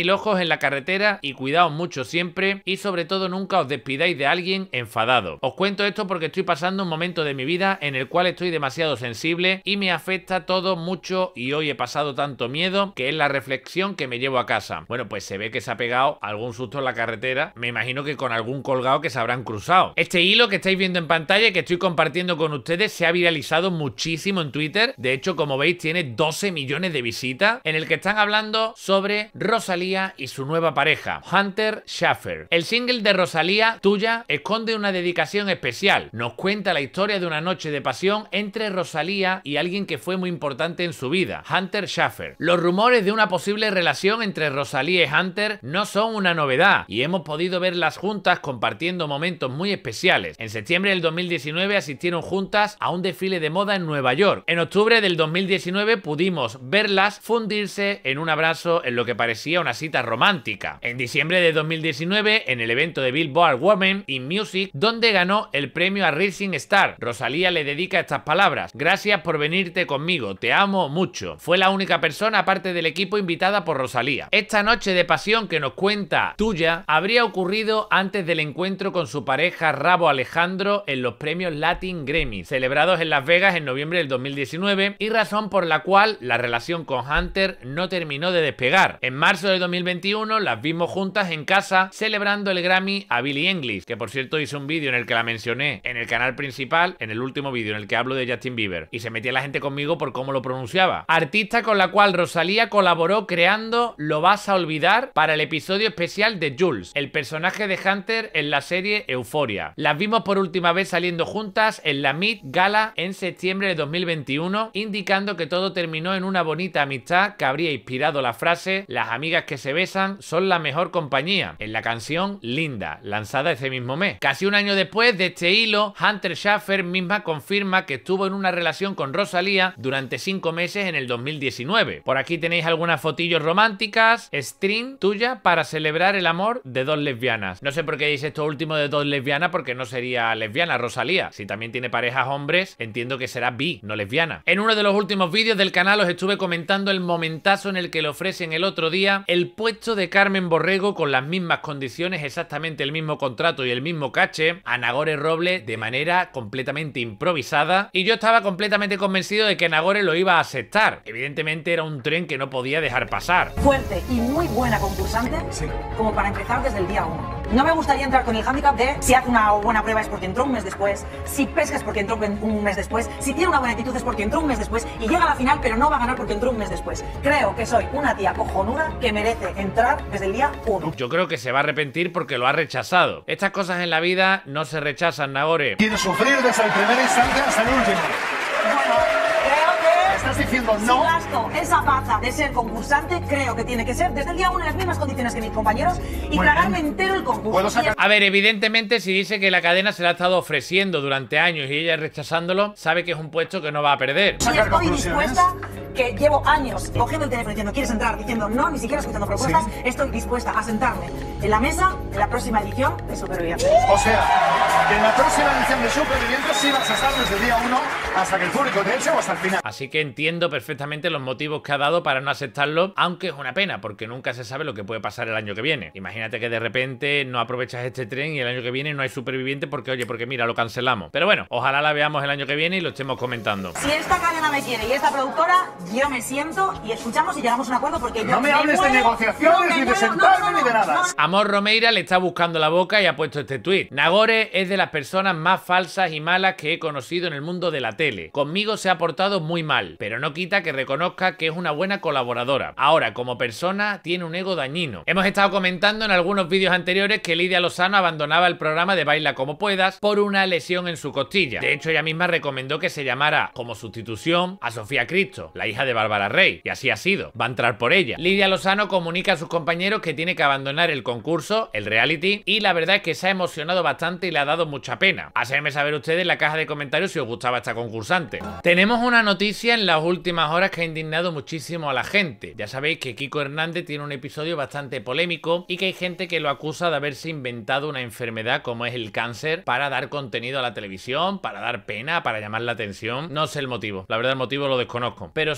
mil ojos en la carretera y cuidaos mucho siempre y sobre todo nunca os despidáis de alguien enfadado. Os cuento esto porque estoy pasando un momento de mi vida en el cual estoy demasiado sensible y me afecta todo mucho y hoy he pasado tanto miedo que es la reflexión que me llevo a casa. Bueno, pues se ve que se ha pegado algún susto en la carretera, me imagino que con algún colgado que se habrán cruzado. Este hilo que estáis viendo en pantalla y que estoy compartiendo con ustedes se ha viralizado muchísimo en Twitter. De hecho, como veis, tiene 12 millones de visitas, en el que están hablando sobre Rosalía y su nueva pareja, Hunter Schafer. El single de Rosalía, Tuya, esconde una dedicación especial. Nos cuenta la historia de una noche de pasión entre Rosalía y alguien que fue muy importante en su vida, Hunter Schafer. Los rumores de una posible relación entre Rosalía y Hunter no son una novedad y hemos podido verlas juntas compartiendo momentos muy especiales. En septiembre del 2019 asistieron juntas a un desfile de moda en Nueva York. En octubre del 2019 pudimos verlas fundirse en un abrazo en lo que parecía una cita romántica. En diciembre de 2019, en el evento de Billboard Women in Music, donde ganó el premio a Rising Star, Rosalía le dedica estas palabras: gracias por venirte conmigo, te amo mucho. Fue la única persona aparte del equipo invitada por Rosalía. Esta noche de pasión que nos cuenta Tuya habría ocurrido antes del encuentro con su pareja Rauw Alejandro en los premios Latin Grammy, celebrados en Las Vegas en noviembre del 2019, y razón por la cual la relación con Hunter no terminó de despegar. En marzo de 2021 las vimos juntas en casa celebrando el Grammy a Billie Eilish, que por cierto hice un vídeo en el que la mencioné en el canal principal, en el último vídeo en el que hablo de Justin Bieber, y se metía la gente conmigo por cómo lo pronunciaba. Artista con la cual Rosalía colaboró creando Lo vas a olvidar para el episodio especial de Jules, el personaje de Hunter en la serie Euphoria. Las vimos por última vez saliendo juntas en la Met Gala en septiembre de 2021, indicando que todo terminó en una bonita amistad que habría inspirado la frase "las amigas que se besan son la mejor compañía" en la canción Linda, lanzada ese mismo mes. Casi un año después de este hilo, Hunter Schafer misma confirma que estuvo en una relación con Rosalía durante 5 meses en el 2019. Por aquí tenéis algunas fotillos románticas, stream tuya para celebrar el amor de dos lesbianas. No sé por qué dice esto último de dos lesbianas, porque no sería lesbiana Rosalía. Si también tiene parejas hombres, entiendo que será bi, no lesbiana. En uno de los últimos vídeos del canal os estuve comentando el momentazo en el que le ofrecen el otro día el puesto de Carmen Borrego con las mismas condiciones, exactamente el mismo contrato y el mismo caché, a Nagore Robles de manera completamente improvisada, y yo estaba completamente convencido de que Nagore lo iba a aceptar. Evidentemente era un tren que no podía dejar pasar. Fuerte y muy buena concursante, como para empezar desde el día 1. No me gustaría entrar con el hándicap de si hace una buena prueba es porque entró un mes después, si pesca es porque entró un mes después, si tiene una buena actitud es porque entró un mes después y llega a la final pero no va a ganar porque entró un mes después. Creo que soy una tía cojonuda que merece entrar desde el día 1. Yo creo que se va a arrepentir porque lo ha rechazado. Estas cosas en la vida no se rechazan, Nagore. Quiere sufrir desde el primer instante hasta el último. Bueno, creo que... ¿Estás diciendo no? Si gasto esa baza de ser concursante, creo que tiene que ser desde el día 1 en las mismas condiciones que mis compañeros y tragarme entero el concurso. A ver, evidentemente si dice que la cadena se la ha estado ofreciendo durante años y ella rechazándolo, sabe que es un puesto que no va a perder. Y estoy dispuesta, que llevo años cogiendo el teléfono diciendo ¿quieres entrar? Diciendo no, ni siquiera escuchando propuestas, estoy dispuesta a sentarme en la mesa en la próxima edición de Supervivientes. O sea, que en la próxima edición de Supervivientes sí vas a estar desde el día 1 hasta que el público te eche o hasta el final. Así que entiendo perfectamente los motivos que ha dado para no aceptarlo, aunque es una pena, porque nunca se sabe lo que puede pasar el año que viene. Imagínate que de repente no aprovechas este tren y el año que viene no hay Superviviente porque, oye, porque mira, lo cancelamos. Pero bueno, ojalá la veamos el año que viene y lo estemos comentando. Si esta cadena me quiere y esta productora, yo me siento y escuchamos y llegamos a un acuerdo porque yo... No me hables de negociaciones, ni de sentarme, ni de nada. Amor Romeira le está buscando la boca y ha puesto este tuit. Nagore es de las personas más falsas y malas que he conocido en el mundo de la tele. Conmigo se ha portado muy mal, pero no quita que reconozca que es una buena colaboradora. Ahora, como persona, tiene un ego dañino. Hemos estado comentando en algunos vídeos anteriores que Lidia Lozano abandonaba el programa de Baila Como Puedas por una lesión en su costilla. De hecho, ella misma recomendó que se llamara como sustitución a Sofía Cristo, la hija de Bárbara Rey, y así ha sido. Va a entrar por ella. Lidia Lozano comunica a sus compañeros que tiene que abandonar el concurso, el reality, y la verdad es que se ha emocionado bastante y le ha dado mucha pena. Hacedme saber ustedes en la caja de comentarios si os gustaba esta concursante. Tenemos una noticia en las últimas horas que ha indignado muchísimo a la gente. Ya sabéis que Kiko Hernández tiene un episodio bastante polémico y que hay gente que lo acusa de haberse inventado una enfermedad como es el cáncer para dar contenido a la televisión, para dar pena, para llamar la atención. No sé el motivo, la verdad el motivo lo desconozco, pero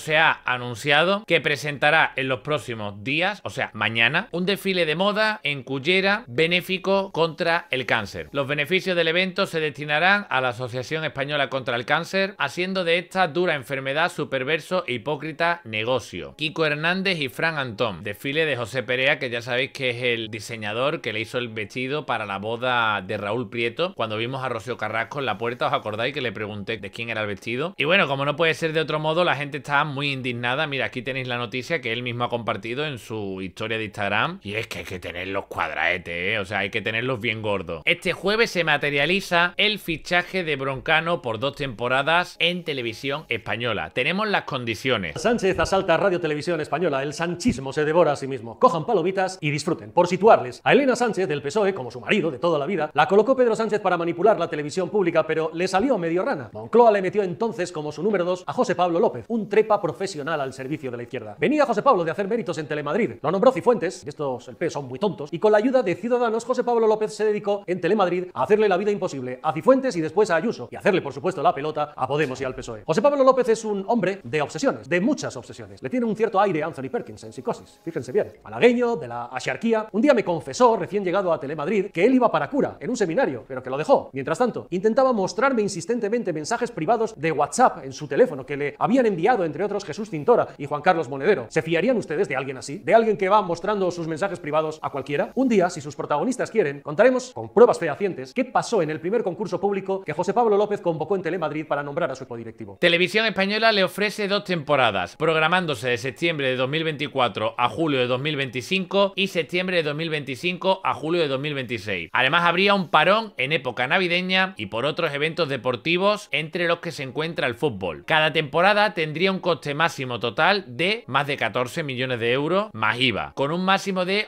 se ha anunciado que presentará en los próximos días, o sea, mañana, un desfile de moda en Cullera benéfico contra el cáncer. Los beneficios del evento se destinarán a la Asociación Española contra el Cáncer, haciendo de esta dura enfermedad su perverso e hipócrita negocio. Kiko Hernández y Fran Antón. Desfile de José Perea, que ya sabéis que es el diseñador que le hizo el vestido para la boda de Raúl Prieto. Cuando vimos a Rocío Carrasco en la puerta, ¿os acordáis que le pregunté de quién era el vestido? Y bueno, como no puede ser de otro modo, la gente está muy indignada. Mira, aquí tenéis la noticia que él mismo ha compartido en su historia de Instagram. Y es que hay que tener los cuadraetes, ¿eh? O sea, hay que tenerlos bien gordos. Este jueves se materializa el fichaje de Broncano por 2 temporadas en Televisión Española. Tenemos las condiciones. Sánchez asalta a Radio Televisión Española. El sanchismo se devora a sí mismo. Cojan palomitas y disfruten. Por situarles, a Elena Sánchez del PSOE, como su marido de toda la vida, la colocó Pedro Sánchez para manipular la televisión pública, pero le salió medio rana. Moncloa le metió entonces como su número 2 a José Pablo López, un trepa profesional al servicio de la izquierda. Venía José Pablo de hacer méritos en Telemadrid. Lo nombró Cifuentes, y estos el P son muy tontos, y con la ayuda de Ciudadanos, José Pablo López se dedicó en Telemadrid a hacerle la vida imposible a Cifuentes y después a Ayuso, y hacerle por supuesto la pelota a Podemos y al PSOE. José Pablo López es un hombre de obsesiones, de muchas obsesiones. Le tiene un cierto aire a Anthony Perkins en Psicosis, fíjense bien. Malagueño, de la axarquía. Un día me confesó, recién llegado a Telemadrid, que él iba para cura, en un seminario, pero que lo dejó. Mientras tanto, intentaba mostrarme insistentemente mensajes privados de WhatsApp en su teléfono que le habían enviado, entre otros, Jesús Cintora y Juan Carlos Monedero. ¿Se fiarían ustedes de alguien así? ¿De alguien que va mostrando sus mensajes privados a cualquiera? Un día, si sus protagonistas quieren, contaremos, con pruebas fehacientes, qué pasó en el primer concurso público que José Pablo López convocó en Telemadrid para nombrar a su directivo. Televisión Española le ofrece 2 temporadas, programándose de septiembre de 2024 a julio de 2025 y septiembre de 2025 a julio de 2026. Además, habría un parón en época navideña y por otros eventos deportivos, entre los que se encuentra el fútbol. Cada temporada tendría un coste máximo total de más de 14 millones de euros más IVA, con un máximo de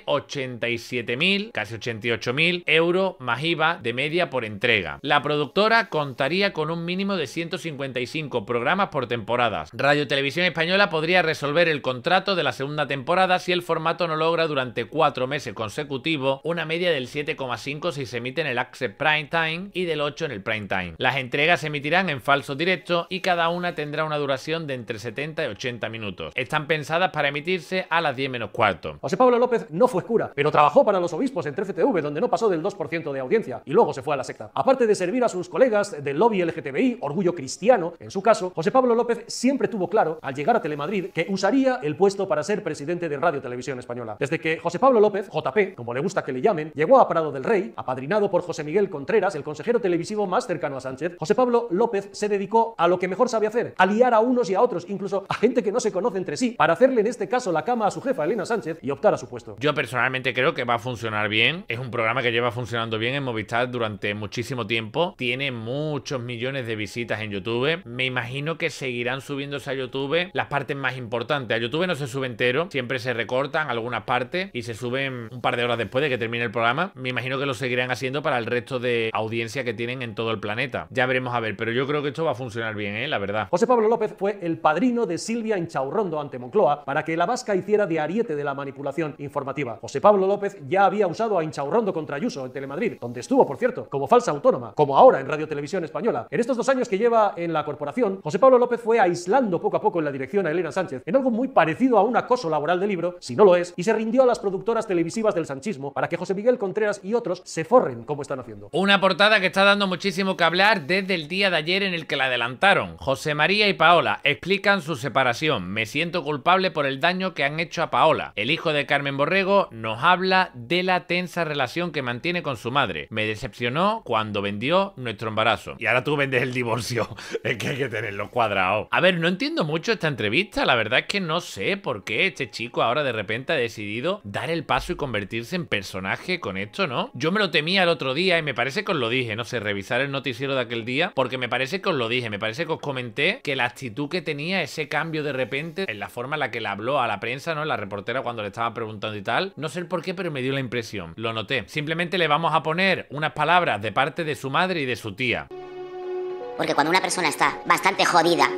87.000, casi 88.000 euros más IVA de media por entrega. La productora contaría con un mínimo de 155 programas por temporadas. Radio Televisión Española podría resolver el contrato de la segunda temporada si el formato no logra durante 4 meses consecutivos una media del 7,5 si se emite en el Access Prime Time y del 8 en el Prime Time. Las entregas se emitirán en falso directo y cada una tendrá una duración de entre 70 y 80 minutos. Están pensadas para emitirse a las 10 menos cuarto. José Pablo López no fue cura, pero trabajó para los obispos en 13TV, donde no pasó del 2% de audiencia y luego se fue a la secta. Aparte de servir a sus colegas del lobby LGTBI, orgullo cristiano, en su caso, José Pablo López siempre tuvo claro, al llegar a Telemadrid, que usaría el puesto para ser presidente de Radio Televisión Española. Desde que José Pablo López, JP, como le gusta que le llamen, llegó a Prado del Rey, apadrinado por José Miguel Contreras, el consejero televisivo más cercano a Sánchez, José Pablo López se dedicó a lo que mejor sabe hacer, a liar a unos y a otros, incluso a gente que no se conoce entre sí, para hacerle en este caso la cama a su jefa, Elena Sánchez, y optar a su puesto. Yo personalmente creo que va a funcionar bien. Es un programa que lleva funcionando bien en Movistar durante muchísimo tiempo. Tiene muchos millones de visitas en YouTube. Me imagino que seguirán subiéndose a YouTube las partes más importantes. A YouTube no se sube entero, siempre se recortan algunas partes y se suben un par de horas después de que termine el programa. Me imagino que lo seguirán haciendo para el resto de audiencia que tienen en todo el planeta. Ya veremos a ver, pero yo creo que esto va a funcionar bien, la verdad. José Pablo López fue el padrino de Silvia Inchaurrondo ante Moncloa para que la vasca hiciera de ariete de la manipulación informativa. José Pablo López ya había usado a Inchaurrondo contra Ayuso en Telemadrid, donde estuvo, por cierto, como falsa autónoma, como ahora en Radio Televisión Española. En estos 2 años que lleva en la corporación, José Pablo López fue aislando poco a poco en la dirección a Elena Sánchez, en algo muy parecido a un acoso laboral de libro, si no lo es, y se rindió a las productoras televisivas del sanchismo para que José Miguel Contreras y otros se forren como están haciendo. Una portada que está dando muchísimo que hablar desde el día de ayer en el que la adelantaron. José María y Paola explican su separación. Me siento culpable por el daño que han hecho a Paola. El hijo de Carmen Borrego nos habla de la tensa relación que mantiene con su madre. Me decepcionó cuando vendió nuestro embarazo. Y ahora tú vendes el divorcio. Es que hay que tenerlo cuadrado. A ver, no entiendo mucho esta entrevista. La verdad es que no sé por qué este chico ahora de repente ha decidido dar el paso y convertirse en personaje con esto, ¿no? Yo me lo temía el otro día y me parece que os lo dije, no sé, revisar el noticiero de aquel día, porque me parece que os lo dije, me parece que os comenté que la actitud que tenía, ese cambio de repente en la forma en la que le habló a la prensa, ¿no? La reportera cuando le estaba preguntando y tal, no sé el por qué, pero me dio la impresión, lo noté. Simplemente le vamos a poner unas palabras de parte de su madre y de su tía. Porque cuando una persona está bastante jodida,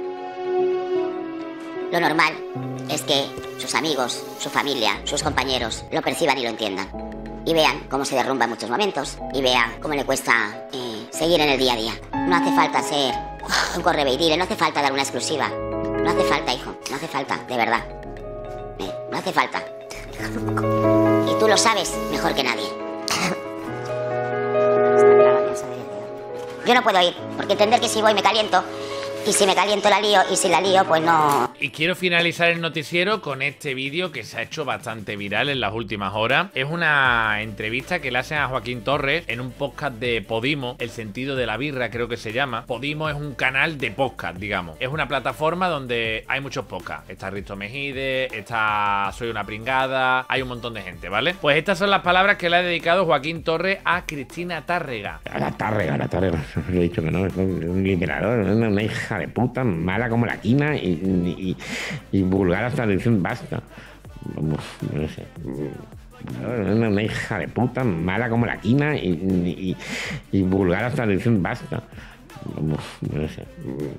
lo normal es que sus amigos, su familia, sus compañeros lo perciban y lo entiendan. Y vean cómo se derrumba en muchos momentos. Y vean cómo le cuesta seguir en el día a día. No hace falta ser un correveidile, no hace falta dar una exclusiva. No hace falta, hijo, no hace falta, de verdad. No hace falta. Y tú lo sabes mejor que nadie. Yo no puedo ir, porque entender que si voy me caliento, y si me caliento la lío, y si la lío, pues no... Y quiero finalizar el noticiero con este vídeo que se ha hecho bastante viral en las últimas horas. Es una entrevista que le hacen a Joaquín Torres en un podcast de Podimo, El sentido de la birra creo que se llama. Podimo es un canal de podcast, digamos. Es una plataforma donde hay muchos podcasts. Está Risto Mejide, está Soy una pringada, hay un montón de gente, ¿vale? Pues estas son las palabras que le ha dedicado Joaquín Torres a Cristina Tárrega. La Tárrega. Le he dicho que no, es un liberador, una hija de puta, mala como la quina y vulgar hasta decir basta. No sé. Una hija de puta, mala como la quina y vulgar hasta decir basta. No sé.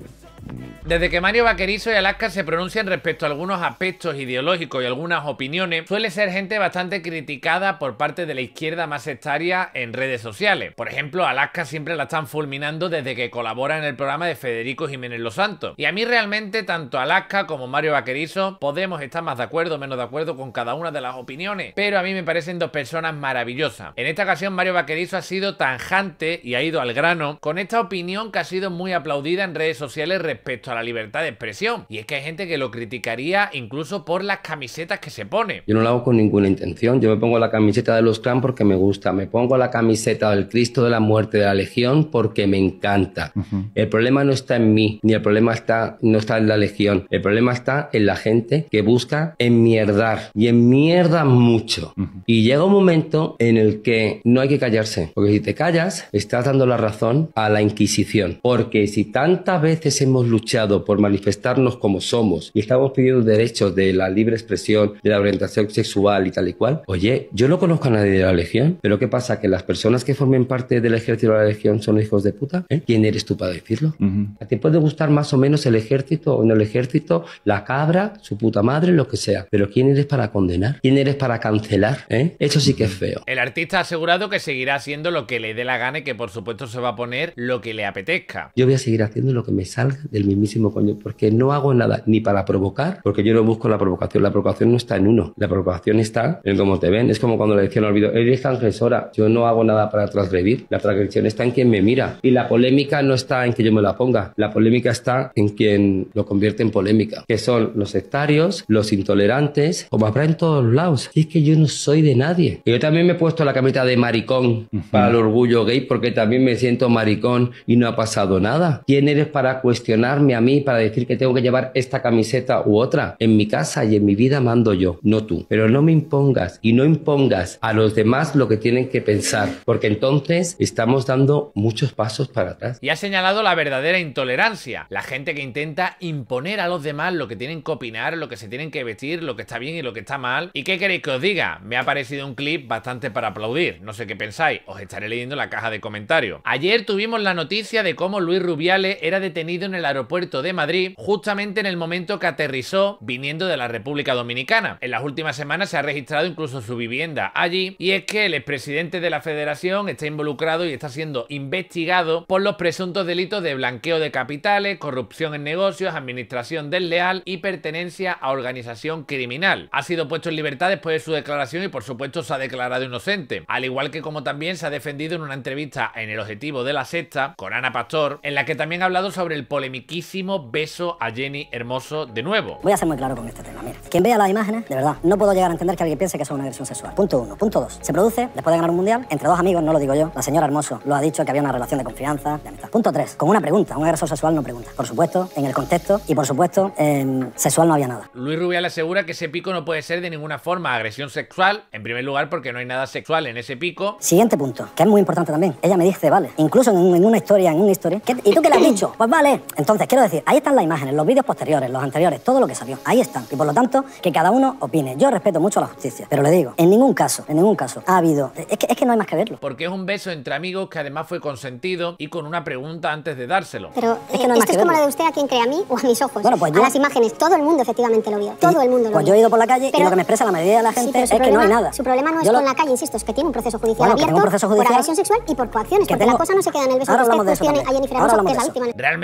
Desde que Mario Vaquerizo y Alaska se pronuncian respecto a algunos aspectos ideológicos y algunas opiniones, suele ser gente bastante criticada por parte de la izquierda más sectaria en redes sociales. Por ejemplo, Alaska siempre la están fulminando desde que colabora en el programa de Federico Jiménez Los Santos. Y a mí realmente, tanto Alaska como Mario Vaquerizo, podemos estar más de acuerdo o menos de acuerdo con cada una de las opiniones, pero a mí me parecen dos personas maravillosas. En esta ocasión Mario Vaquerizo ha sido tajante y ha ido al grano con esta opinión que ha sido muy aplaudida en redes sociales respecto a la libertad de expresión. Y es que hay gente que lo criticaría incluso por las camisetas que se pone. Yo no lo hago con ninguna intención. Yo me pongo la camiseta de los Clan porque me gusta. Me pongo la camiseta del Cristo de la Muerte de la Legión porque me encanta. El problema no está en mí, ni el problema no está en la Legión. El problema está en la gente que busca enmierdar. Y enmierda mucho. Y llega un momento en el que no hay que callarse. Porque si te callas, estás dando la razón a la Inquisición. Porque si tantas veces hemos luchado por manifestarnos como somos y estamos pidiendo derechos de la libre expresión, de la orientación sexual y tal y cual, oye, yo no conozco a nadie de la Legión, pero ¿qué pasa? ¿Que las personas que formen parte del ejército de la Legión son hijos de puta? ¿Quién eres tú para decirlo? ¿A ti puede gustar más o menos el ejército o no el ejército, la cabra, su puta madre, lo que sea, pero ¿quién eres para condenar? ¿Quién eres para cancelar? Eso sí que es feo. El artista ha asegurado que seguirá haciendo lo que le dé la gana y que por supuesto se va a poner lo que le apetezca. Yo voy a seguir haciendo lo que me salga del mismísimo coño, porque no hago nada ni para provocar, porque yo no busco la provocación no está en uno, la provocación está en cómo te ven. Es como cuando le decían al vídeo, eres transgresora, yo no hago nada para transgredir, la transgresión está en quien me mira, y la polémica no está en que yo me la ponga, la polémica está en quien lo convierte en polémica, que son los sectarios, los intolerantes, como habrá en todos lados. Y es que yo no soy de nadie. Y yo también me he puesto la camiseta de maricón para el orgullo gay, porque también me siento maricón y no ha pasado nada. ¿Quién eres para cuestionarme a mí, para decir que tengo que llevar esta camiseta u otra? En mi casa y en mi vida mando yo, no tú. Pero no me impongas y no impongas a los demás lo que tienen que pensar, porque entonces estamos dando muchos pasos para atrás. Y ha señalado la verdadera intolerancia, la gente que intenta imponer a los demás lo que tienen que opinar, lo que se tienen que vestir, lo que está bien y lo que está mal. ¿Y qué queréis que os diga? Me ha parecido un clip bastante para aplaudir. No sé qué pensáis, os estaré leyendo en la caja de comentarios. Ayer tuvimos la noticia de cómo Luis Rubiales era detenido en el aeropuerto de Madrid justamente en el momento que aterrizó viniendo de la República Dominicana. En las últimas semanas se ha registrado incluso su vivienda allí, y es que el expresidente de la Federación está involucrado y está siendo investigado por los presuntos delitos de blanqueo de capitales, corrupción en negocios, administración desleal y pertenencia a organización criminal. Ha sido puesto en libertad después de su declaración y por supuesto se ha declarado inocente, al igual que como también se ha defendido en una entrevista en El Objetivo de La Sexta con Ana Pastor, en la que también ha hablado sobre el polemiquísimo beso a Jenny Hermoso de nuevo. Voy a ser muy claro con este tema. Mira, quien vea las imágenes, de verdad, no puedo llegar a entender que alguien piense que eso es una agresión sexual. Punto 1. Punto 2. Se produce después de ganar un mundial entre dos amigos, no lo digo yo. La señora Hermoso lo ha dicho, que había una relación de confianza, de amistad. Punto 3. Con una pregunta. Un agresor sexual no pregunta. Por supuesto, en el contexto y por supuesto, sexual no había nada. Luis Rubiales asegura que ese pico no puede ser de ninguna forma agresión sexual. En primer lugar, porque no hay nada sexual en ese pico. Siguiente punto, que es muy importante también. Ella me dice, vale, incluso en una historia, ¿y tú qué le has dicho? Pues vale. Entonces, quiero decir, ahí están las imágenes, los vídeos posteriores, los anteriores, todo lo que salió. Ahí están. Y por lo tanto, que cada uno opine. Yo respeto mucho a la justicia, pero le digo, en ningún caso ha habido... Es que no hay más que verlo. Porque es un beso entre amigos que además fue consentido y con una pregunta antes de dárselo. Pero es que no hay esto es como lo de usted a quien cree, a mí o a mis ojos. Bueno, pues a las imágenes, todo el mundo efectivamente lo vio. Todo el mundo lo vio. Pues yo he ido por la calle y lo que me expresa la mayoría de la gente es que no hay nada. Su problema no es con la calle, insisto, es que tiene un proceso judicial abierto por agresión sexual y por coacciones, porque la cosa no se queda en el beso que usted cuestione a Jennifer Hermoso, que es la víctima. Realmente lo que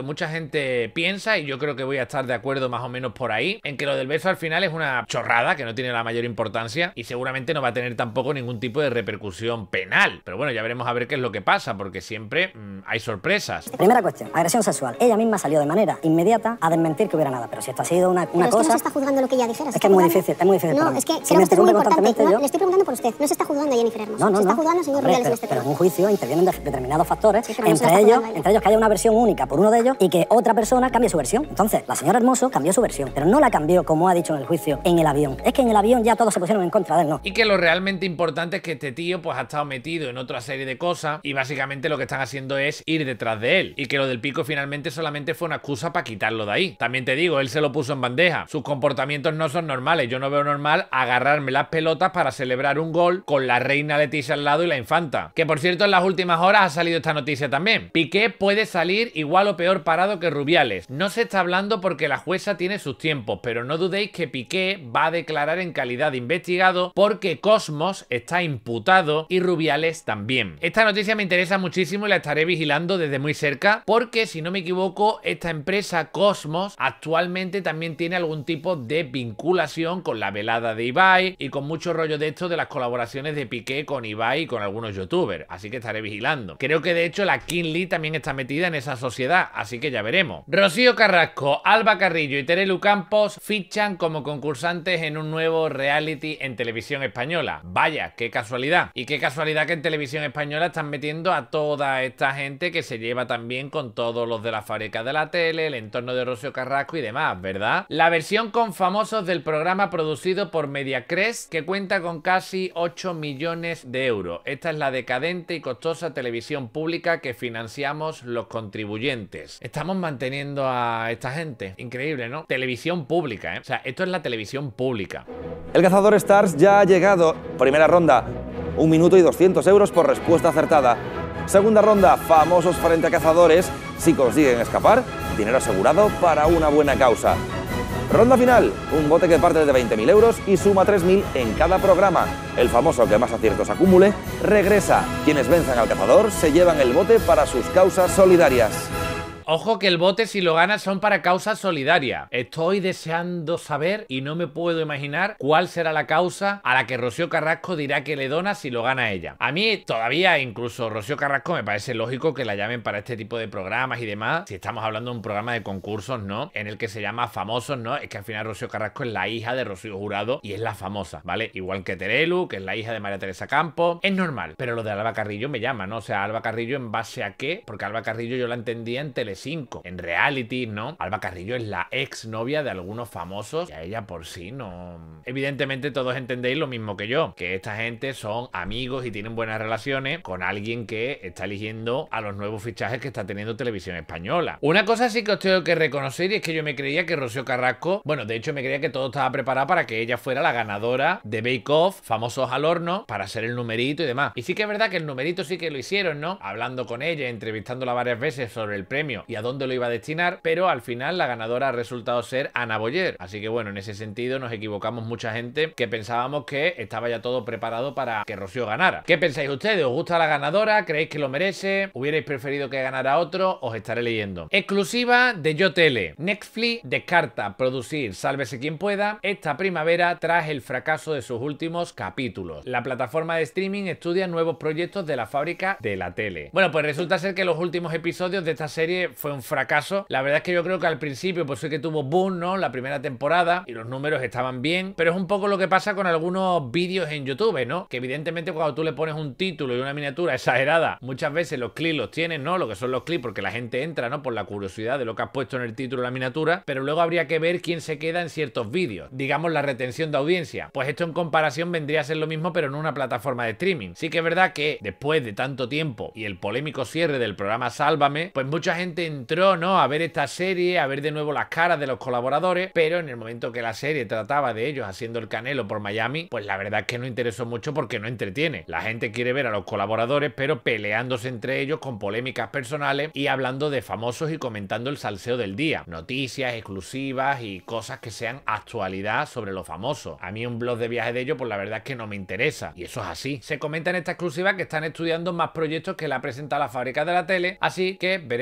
mucha gente piensa, y yo creo que voy a estar de acuerdo más o menos por ahí, en que lo del beso al final es una chorrada que no tiene la mayor importancia y seguramente no va a tener tampoco ningún tipo de repercusión penal. Pero bueno, ya veremos a ver qué es lo que pasa, porque siempre hay sorpresas. Primera cuestión, agresión sexual. Ella misma salió de manera inmediata a desmentir que hubiera nada, pero si esto ha sido una pero cosa... es que no se está juzgando lo que ella dijera. Es que es muy difícil, No, para mí. es que Si creo me que esto es muy importante. constantemente, No, yo... le estoy preguntando por usted. No se está juzgando a Jennifer Hermoso. No, se está juzgando al señor Rubiales en este pero en tema. un juicio intervienen determinados factores, Sí, pero no se la está entre jugando ellos que haya una versión única por uno de ellos y que otra persona cambie su versión. Entonces, la señora Hermoso cambió su versión, pero no la cambió, como ha dicho en el juicio, en el avión. Es que en el avión ya todos se pusieron en contra de él, ¿no? Y que lo realmente importante es que este tío pues ha estado metido en otra serie de cosas y básicamente lo que están haciendo es ir detrás de él, y que lo del pico finalmente solamente fue una excusa para quitarlo de ahí. También te digo, él se lo puso en bandeja. Sus comportamientos no son normales. Yo no veo normal agarrarme las pelotas para celebrar un gol con la reina Leticia al lado y la infanta. Que por cierto, en las últimas horas ha salido esta noticia también. Piqué puede salir igual o peor parado que Rubiales. No se está hablando porque la jueza tiene sus tiempos, pero no dudéis que Piqué va a declarar en calidad de investigado porque Cosmos está imputado y Rubiales también. Esta noticia me interesa muchísimo y la estaré vigilando desde muy cerca porque, si no me equivoco, esta empresa Cosmos actualmente también tiene algún tipo de vinculación con la velada de Ibai y con mucho rollo de esto de las colaboraciones de Piqué con Ibai y con algunos youtubers, así que estaré vigilando. Creo que de hecho la Kinley también está metida en esa sociedad, así que ya veremos. Rocío Carrasco, Alba Carrillo y Terelu Campos fichan como concursantes en un nuevo reality en televisión española. Vaya, qué casualidad. Y qué casualidad que en televisión española están metiendo a toda esta gente que se lleva también con todos los de la fábrica de la tele, el entorno de Rocío Carrasco y demás, ¿verdad? La versión con famosos del programa producido por Mediacrest, que cuenta con casi 8 millones de euros. Esta es la decadente y costosa televisión pública que financiamos los contribuyentes. Estamos manteniendo a esta gente. Increíble, ¿no? Televisión pública, ¿eh? O sea, esto es la televisión pública. El cazador Stars ya ha llegado. Primera ronda, 1 minuto y 200 euros por respuesta acertada. Segunda ronda, famosos frente a cazadores. Si consiguen escapar, dinero asegurado para una buena causa. Ronda final, un bote que parte de 20.000 euros y suma 3.000 en cada programa. El famoso que más aciertos acumule regresa. Quienes venzan al cazador se llevan el bote para sus causas solidarias. Ojo que el bote, si lo ganas, son para causa solidaria. Estoy deseando saber y no me puedo imaginar cuál será la causa a la que Rocío Carrasco dirá que le dona si lo gana ella. A mí todavía, incluso Rocío Carrasco, me parece lógico que la llamen para este tipo de programas y demás. Si estamos hablando de un programa de concursos, ¿no? En el que se llama Famosos, ¿no? Es que al final Rocío Carrasco es la hija de Rocío Jurado y es la famosa, ¿vale? Igual que Terelu, que es la hija de María Teresa Campos. Es normal, pero lo de Alba Carrillo me llama, ¿no? O sea, Alba Carrillo, ¿en base a qué? Porque Alba Carrillo yo la entendía en Telecinco, en reality, ¿no? Alba Carrillo es la ex novia de algunos famosos y a ella por sí no... Evidentemente todos entendéis lo mismo que yo, que esta gente son amigos y tienen buenas relaciones con alguien que está eligiendo a los nuevos fichajes que está teniendo Televisión Española. Una cosa sí que os tengo que reconocer, y es que yo me creía que Rocío Carrasco, bueno, de hecho me creía que todo estaba preparado para que ella fuera la ganadora de Bake Off, Famosos al Horno, para hacer el numerito y demás. Y sí que es verdad que el numerito sí que lo hicieron, ¿no? Hablando con ella, entrevistándola varias veces sobre el premio y a dónde lo iba a destinar, pero al final la ganadora ha resultado ser Ana Boyer. Así que bueno, en ese sentido nos equivocamos mucha gente que pensábamos que estaba ya todo preparado para que Rocío ganara. ¿Qué pensáis ustedes? ¿Os gusta la ganadora? ¿Creéis que lo merece? ¿Hubierais preferido que ganara otro? Os estaré leyendo. Exclusiva de Yo Tele. Netflix descarta producir Sálvese quien pueda esta primavera tras el fracaso de sus últimos capítulos. La plataforma de streaming estudia nuevos proyectos de la fábrica de la tele. Bueno, pues resulta ser que los últimos episodios de esta serie fue un fracaso. La verdad es que yo creo que al principio pues sí que tuvo boom, ¿no? La primera temporada y los números estaban bien, pero es un poco lo que pasa con algunos vídeos en YouTube, ¿no? Que evidentemente cuando tú le pones un título y una miniatura exagerada, muchas veces los clics los tienes, ¿no? Lo que son los clics porque la gente entra, ¿no? Por la curiosidad de lo que has puesto en el título y la miniatura, pero luego habría que ver quién se queda en ciertos vídeos. Digamos la retención de audiencia. Pues esto en comparación vendría a ser lo mismo, pero en una plataforma de streaming. Sí que es verdad que después de tanto tiempo y el polémico cierre del programa Sálvame, pues mucha gente entró, ¿no? A ver esta serie, a ver de nuevo las caras de los colaboradores, pero en el momento que la serie trataba de ellos haciendo el canelo por Miami, pues la verdad es que no interesó mucho porque no entretiene. La gente quiere ver a los colaboradores, pero peleándose entre ellos con polémicas personales y hablando de famosos y comentando el salseo del día. Noticias exclusivas y cosas que sean actualidad sobre los famosos. A mí un blog de viaje de ellos, pues la verdad es que no me interesa. Y eso es así. Se comenta en esta exclusiva que están estudiando más proyectos que la ha presentado la fábrica de la tele, así que veremos a ver si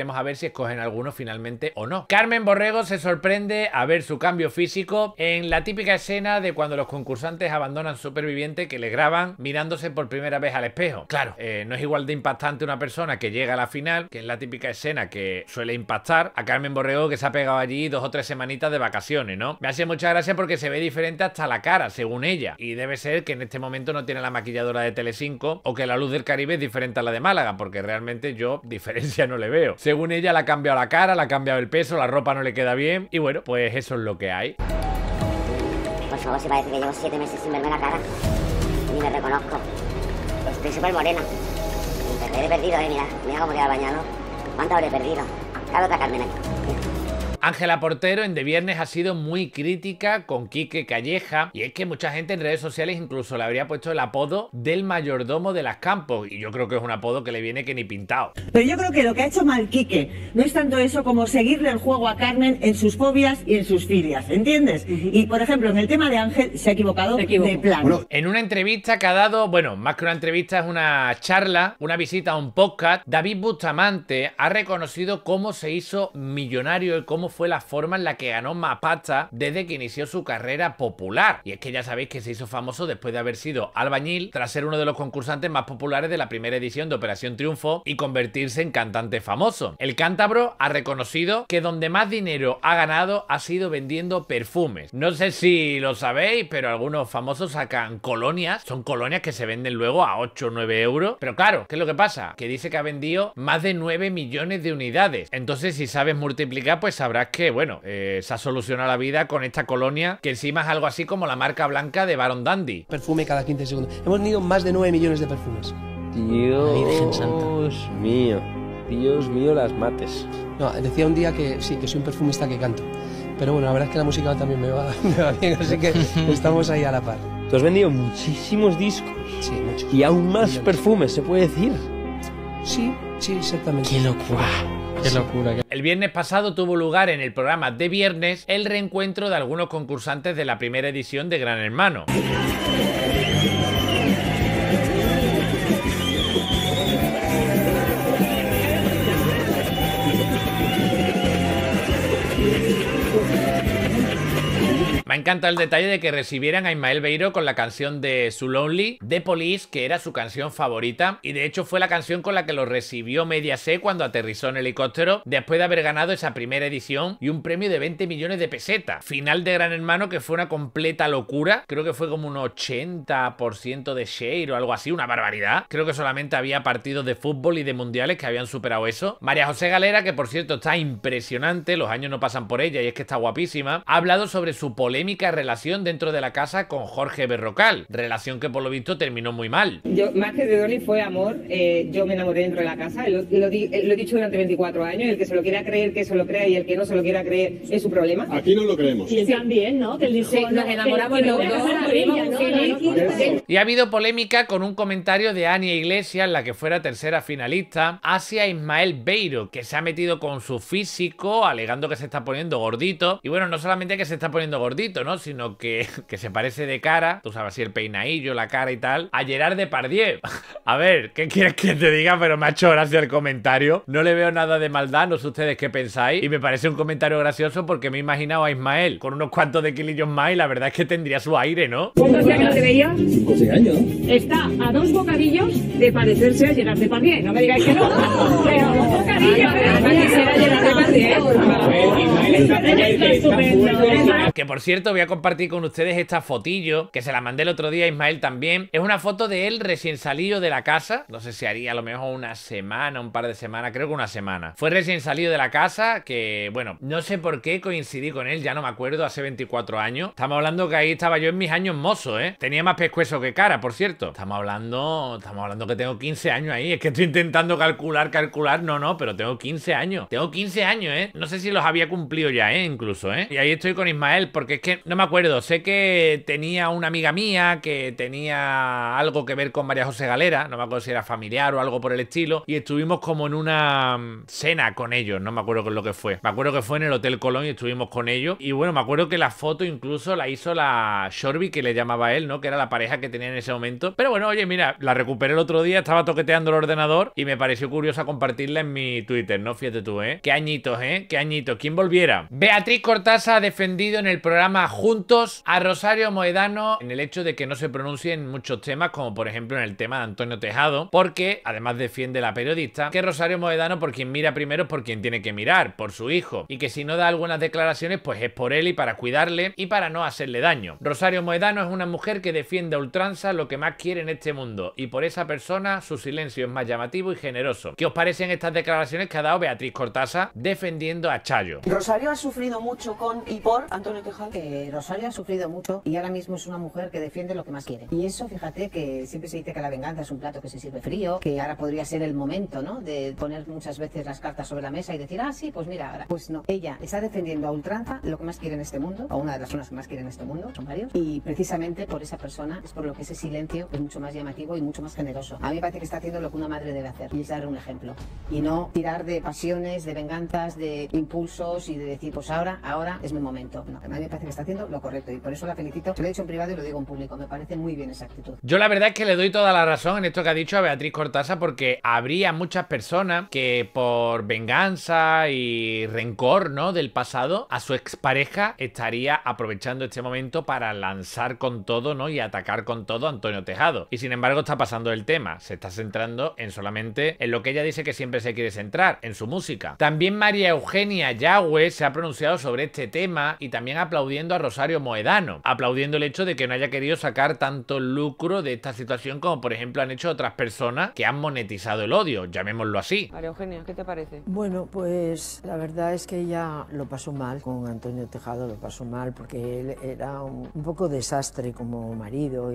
si escogen alguno finalmente o no. Carmen Borrego se sorprende a ver su cambio físico en la típica escena de cuando los concursantes abandonan Superviviente, que le graban mirándose por primera vez al espejo. Claro, no es igual de impactante una persona que llega a la final, que es la típica escena que suele impactar, a Carmen Borrego, que se ha pegado allí 2 o 3 semanitas de vacaciones, ¿no? Me hace mucha gracia porque se ve diferente hasta la cara, según ella, y debe ser que en este momento no tiene la maquilladora de Telecinco, o que la luz del Caribe es diferente a la de Málaga, porque realmente yo diferencia no le veo. Según ella, le ha cambiado la cara, le ha cambiado el peso, la ropa no le queda bien, y bueno, pues eso es lo que hay. Por favor, si parece que llevo 7 meses sin verme la cara. Ni me reconozco. Estoy súper morena. He perdido, mira cómo queda el bañado. ¿Cuánto habré perdido? Cabe otra Carmen aquí. Ángela Portero en De Viernes ha sido muy crítica con Quique Calleja, y es que mucha gente en redes sociales incluso le habría puesto el apodo del mayordomo de las Campos, y yo creo que es un apodo que le viene que ni pintado. Pero yo creo que lo que ha hecho mal Quique no es tanto eso como seguirle el juego a Carmen en sus fobias y en sus filias, ¿entiendes? Y por ejemplo, en el tema de Ángel se ha equivocado de plan. En una entrevista que ha dado, bueno, más que una entrevista es una charla, una visita a un podcast, David Bustamante ha reconocido cómo se hizo millonario y cómo fue la forma en la que ganó más pasta desde que inició su carrera popular. Y es que ya sabéis que se hizo famoso después de haber sido albañil, tras ser uno de los concursantes más populares de la primera edición de Operación Triunfo y convertirse en cantante famoso. El cántabro ha reconocido que donde más dinero ha ganado ha sido vendiendo perfumes. No sé si lo sabéis, pero algunos famosos sacan colonias, son colonias que se venden luego a 8 o 9 euros. Pero claro, ¿qué es lo que pasa? Que dice que ha vendido más de 9 millones de unidades. Entonces, si sabes multiplicar, pues sabrás que, bueno, se ha solucionado la vida con esta colonia, que encima es algo así como la marca blanca de Baron Dandy. Perfume cada 15 segundos. Hemos vendido más de 9 millones de perfumes. Dios mío, las mates. No, decía un día que sí, que soy un perfumista que canto. Pero bueno, la verdad es que la música también me va bien, así que estamos ahí a la par. Tú has vendido muchísimos discos. Sí, muchos. Y aún más perfumes, ¿se puede decir? Sí, exactamente. ¡Qué locura! ¡Qué locura! El viernes pasado tuvo lugar en el programa De Viernes el reencuentro de algunos concursantes de la primera edición de Gran Hermano. Me encanta el detalle de que recibieran a Ismael Beiro con la canción de So Lonely de Police, que era su canción favorita, y de hecho fue la canción con la que lo recibió Mediaset cuando aterrizó en helicóptero después de haber ganado esa primera edición y un premio de 20 millones de pesetas. Final de Gran Hermano que fue una completa locura, creo que fue como un 80% de share o algo así, una barbaridad. Creo que solamente había partidos de fútbol y de mundiales que habían superado eso. María José Galera, que por cierto está impresionante, los años no pasan por ella y es que está guapísima, ha hablado sobre su polémica relación dentro de la casa con Jorge Berrocal, relación que por lo visto terminó muy mal. Yo, más que de Dolly fue amor, yo me enamoré dentro de la casa, lo he dicho durante 24 años, el que se lo quiera creer que se lo crea y el que no se lo quiera creer es su problema. Aquí no lo creemos. Y él también, ¿no? Que él dijo, sí, nos enamoramos los dos. Y ha habido polémica con un comentario de Ania Iglesias, la que fuera tercera finalista, hacia Ismael Beiro, que se ha metido con su físico, alegando que se está poniendo gordito. Y bueno, no solamente que se está poniendo gordito, ¿no? Sino que se parece de cara, tú sabes, así el peinadillo, la cara y tal, a Gerard Depardieu. A ver, ¿qué quieres que te diga? Pero me ha hecho gracia el comentario. No le veo nada de maldad, no sé ustedes qué pensáis. Y me parece un comentario gracioso porque me he imaginado a Ismael con unos cuantos de kilillos más y la verdad es que tendría su aire, ¿no? ¿Cuántos años te veías? 12 años. Está a 2 bocadillos de parecerse a Gerard Depardieu. No me digáis que no. Pero 2 bocadillos de ser a Gerard Depardieu. Que por cierto voy a compartir con ustedes esta fotillo que se la mandé el otro día a Ismael también. Es una foto de él recién salido de la casa. No sé si haría a lo mejor una semana, un par de semanas, creo que una semana. Fue recién salido de la casa que, bueno, no sé por qué coincidí con él, ya no me acuerdo, hace 24 años. Estamos hablando que ahí estaba yo en mis años mozo, ¿eh? Tenía más pescuezo que cara, por cierto. Estamos hablando que tengo 15 años ahí. Es que estoy intentando calcular, no, pero tengo 15 años. Tengo 15 años, ¿eh? No sé si los había cumplido ya, incluso, ¿eh? Y ahí estoy con Ismael, porque es que no me acuerdo. Sé que tenía una amiga mía que tenía algo que ver con María José Galera. No me acuerdo si era familiar o algo por el estilo. Y estuvimos como en una cena con ellos. No me acuerdo qué es lo que fue. Me acuerdo que fue en el Hotel Colón y estuvimos con ellos. Y bueno, me acuerdo que la foto incluso la hizo la Shorby, que le llamaba él, ¿no? Que era la pareja que tenía en ese momento. Pero bueno, oye, mira, la recuperé el otro día. Estaba toqueteando el ordenador y me pareció curiosa compartirla en mi Twitter, ¿no? Fíjate tú, ¿eh? Qué añitos, ¿eh? Qué añitos. ¿Quién volviera? Beatriz Cortázar ha defendido en el programa Juntos a Rosario Moedano en el hecho de que no se pronuncie en muchos temas, como por ejemplo en el tema de Antonio Tejado, porque además defiende la periodista que Rosario Moedano por quien mira primero es por quien tiene que mirar, por su hijo, y que si no da algunas declaraciones pues es por él y para cuidarle y para no hacerle daño. Rosario Moedano es una mujer que defiende a ultranza lo que más quiere en este mundo, y por esa persona su silencio es más llamativo y generoso. ¿Qué os parecen estas declaraciones que ha dado Beatriz Cortázar defendiendo a Chayo? Rosario ha sufrido mucho con y por Antonio Tejado. Rosario ha sufrido mucho y ahora mismo es una mujer que defiende lo que más quiere. Y eso, fíjate, que siempre se dice que la venganza es un plato que se sirve frío, que ahora podría ser el momento, ¿no? De poner muchas veces las cartas sobre la mesa y decir, ah, sí, pues mira, ahora. Pues no. Ella está defendiendo a ultranza lo que más quiere en este mundo, o una de las personas que más quiere en este mundo, son varios, y precisamente por esa persona es por lo que ese silencio es mucho más llamativo y mucho más generoso. A mí me parece que está haciendo lo que una madre debe hacer, y es dar un ejemplo. Y no tirar de pasiones, de venganzas, de impulsos y de decir, pues ahora es mi momento. No, a mí me parece que está haciendo lo correcto y por eso la felicito. Se lo he dicho en privado y lo digo en público. Me parece muy bien esa actitud. Yo la verdad es que le doy toda la razón en esto que ha dicho a Beatriz Cortázar, porque habría muchas personas que por venganza y rencor, ¿no?, del pasado a su expareja estaría aprovechando este momento para lanzar con todo, ¿no?, y atacar con todo a Antonio Tejado. Y sin embargo está pasando el tema. Se está centrando en solamente en lo que ella dice que siempre se quiere centrar, en su música. También María Eugenia Yagüe se ha pronunciado sobre este tema y también aplaudiendo a Rosario Moedano, aplaudiendo el hecho de que no haya querido sacar tanto lucro de esta situación como por ejemplo han hecho otras personas que han monetizado el odio, llamémoslo así. María Eugenia, ¿qué te parece? Bueno, pues la verdad es que ella lo pasó mal con Antonio Tejado, lo pasó mal porque él era un poco desastre como marido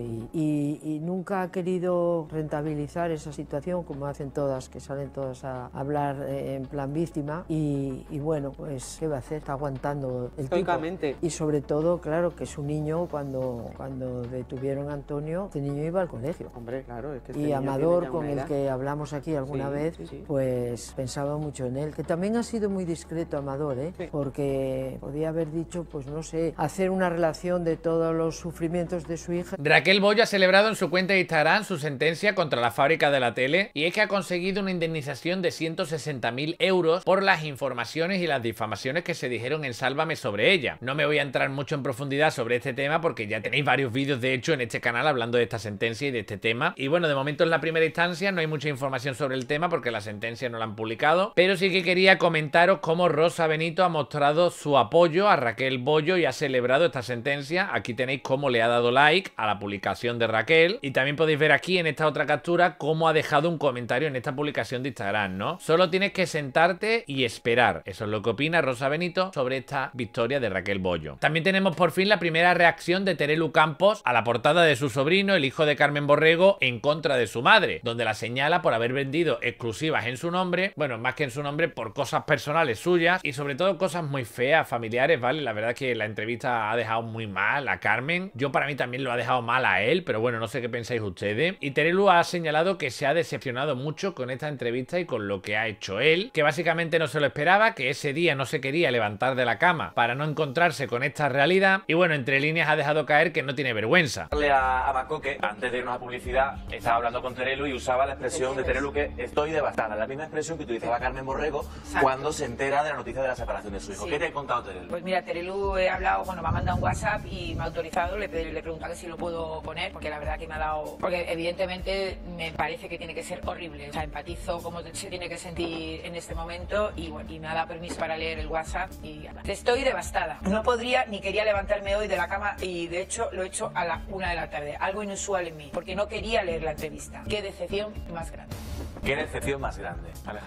y nunca ha querido rentabilizar esa situación como hacen todas, que salen todas a hablar en plan víctima y bueno, pues ¿qué va a hacer? Está aguantando el tipo. Y sobre todo, claro, que su niño cuando detuvieron a Antonio, este niño iba al colegio. Hombre, claro, es que y Amador, con el que hablamos aquí alguna vez, pues pensaba mucho en él, que también ha sido muy discreto Amador, porque podía haber dicho, pues no sé, hacer una relación de todos los sufrimientos de su hija. Raquel Bollo ha celebrado en su cuenta de Instagram su sentencia contra la fábrica de la tele y es que ha conseguido una indemnización de 160.000 euros por las informaciones y las difamaciones que se dijeron en Sálvame sobre ella. No me voy a entrar mucho en profundidad sobre este tema porque ya tenéis varios vídeos de hecho en este canal hablando de esta sentencia y de este tema. Y bueno, de momento en la primera instancia no hay mucha información sobre el tema porque la sentencia no la han publicado, pero sí que quería comentaros cómo Rosa Benito ha mostrado su apoyo a Raquel Bollo y ha celebrado esta sentencia. Aquí tenéis cómo le ha dado like a la publicación de Raquel y también podéis ver aquí en esta otra captura cómo ha dejado un comentario en esta publicación de Instagram, ¿no? Solo tienes que sentarte y esperar. Eso es lo que opina Rosa Benito sobre esta victoria de Raquel Bollo. También tenemos por fin la primera reacción de Terelu Campos a la portada de su sobrino, el hijo de Carmen Borrego, en contra de su madre, donde la señala por haber vendido exclusivas en su nombre, bueno, más que en su nombre, por cosas personales suyas y sobre todo cosas muy feas, familiares, ¿vale? La verdad es que la entrevista ha dejado muy mal a Carmen. Yo para mí también lo ha dejado mal a él, pero bueno, no sé qué pensáis ustedes. Y Terelu ha señalado que se ha decepcionado mucho con esta entrevista y con lo que ha hecho él, que básicamente no se lo esperaba, que ese día no se quería levantar de la cama para no encontrarse con esta realidad y bueno, entre líneas ha dejado caer que no tiene vergüenza. A Macoque, antes de irnos a publicidad, estaba hablando con Terelu y usaba la expresión de Terelu que estoy devastada, la misma expresión que utilizaba Carmen Borrego cuando se entera de la noticia de la separación de su hijo. ¿Qué te ha contado Terelu? Pues mira, Terelu he hablado, bueno, me ha mandado un WhatsApp y me ha autorizado, le he preguntado si lo puedo poner, porque la verdad que me ha dado, porque evidentemente me parece que tiene que ser horrible, o sea, empatizo cómo se tiene que sentir en este momento y bueno, y me ha dado permiso para leer el WhatsApp y estoy devastada, no podría ni quería levantarme hoy de la cama y de hecho lo he hecho a la 1 de la tarde, algo inusual en mí, porque no quería leer la entrevista. Qué decepción más grande. ¿Qué decepción más grande, Alejandro?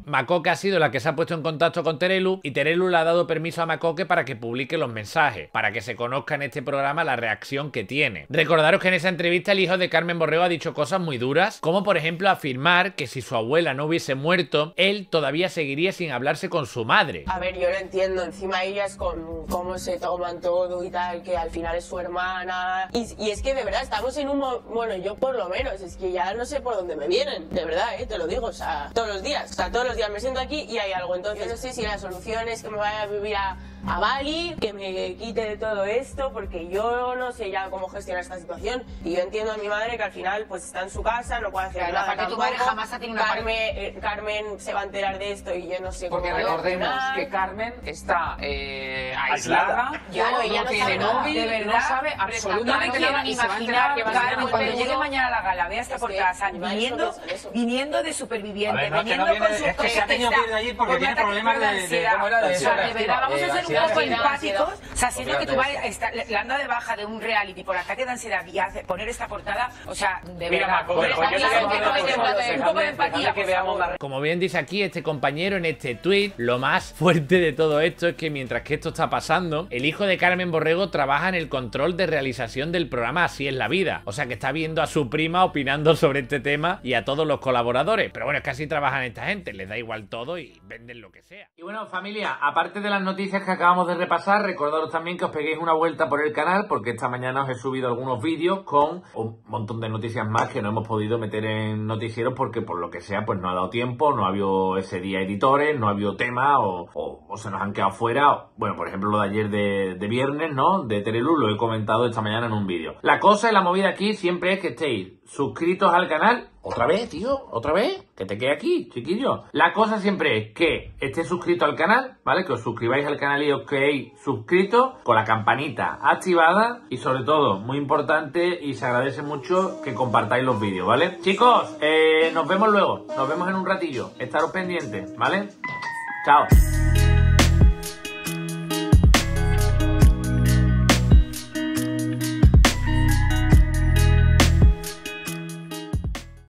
Macoque ha sido la que se ha puesto en contacto con Terelu y Terelu le ha dado permiso a Macoque para que publique los mensajes, para que se conozca en este programa la reacción que tiene. Recordaros que en esa entrevista el hijo de Carmen Borrego ha dicho cosas muy duras, como por ejemplo afirmar que si su abuela no hubiese muerto, él todavía seguiría sin hablarse con su madre. A ver, yo lo entiendo, encima ellas con cómo se toman todo y tal, que al final es su hermana. Y es que de verdad estamos en un... Bueno, yo por lo menos, es que ya no sé por dónde me vienen, de verdad, te lo digo, o sea, todos los días. O sea, todos los días me siento aquí y hay algo. Entonces, no sé si la solución es que me vaya a vivir a Bali, que me quite de todo esto, porque yo no sé ya cómo gestionar esta situación. Y yo entiendo a mi madre que al final pues está en su casa, no puede hacer Claro, nada. aparte tu madre jamás ha tenido una Carmen se va a enterar de esto y yo no sé porque cómo recordemos reaccionar. que Carmen está aislada, Claro, ella no no tiene sabe nada, móvil, de verdad, no sabe absolutamente no nada me y se va a imaginar enterar que va a ser Carmen cuando cuando llegue mañana a la gala, vea esta por casa, viniendo de superviviente, A ver, no, es que viniendo no viene- con su es que se ha tenido que ir de allí porque tiene problemas de ansiedad. ¿cómo era? De O sea, ansiedad de verdad, vamos a ser un activa. poco Ansiedad. empáticos. O sea, siendo que tu Olvídate madre le han dado de baja de un reality por ataque de ansiedad y poner esta portada, o sea, de Mira, verdad. Macoque, pues yo te voy a decir una cosa, Un poco de empatía, que por veamos favor. la... Como bien dice aquí este compañero en este tweet, lo más fuerte de todo esto es que mientras que esto está pasando, el hijo de Carmen Borrego trabaja en el control de realización del programa Así es la vida. O sea que está viendo a su prima opinando sobre este tema y a todos los colaboradores. Pero bueno, es que así trabajan esta gente, les da igual todo y venden lo que sea. Y bueno, familia, aparte de las noticias que acabamos de repasar, recordaros también que os peguéis una vuelta por el canal, porque esta mañana os he subido algunos vídeos con un montón de noticias más que no hemos podido meter en noticieros porque por lo que sea pues no ha dado tiempo, no ha habido ese día editores, no ha habido tema o se nos han quedado fuera. Bueno, por ejemplo lo de ayer de viernes, ¿no? De Terelu lo he comentado esta mañana en un vídeo. La cosa y la movida aquí siempre es que estéis suscritos al canal. Otra vez, tío, otra vez, que te quede aquí, chiquillo. La cosa siempre es que estés suscrito al canal, ¿vale? Que os suscribáis al canal y os quedéis suscritos con la campanita activada y sobre todo, muy importante y se agradece mucho que compartáis los vídeos, ¿vale? Chicos, nos vemos luego, nos vemos en un ratillo, estaros pendientes, ¿vale? Chao.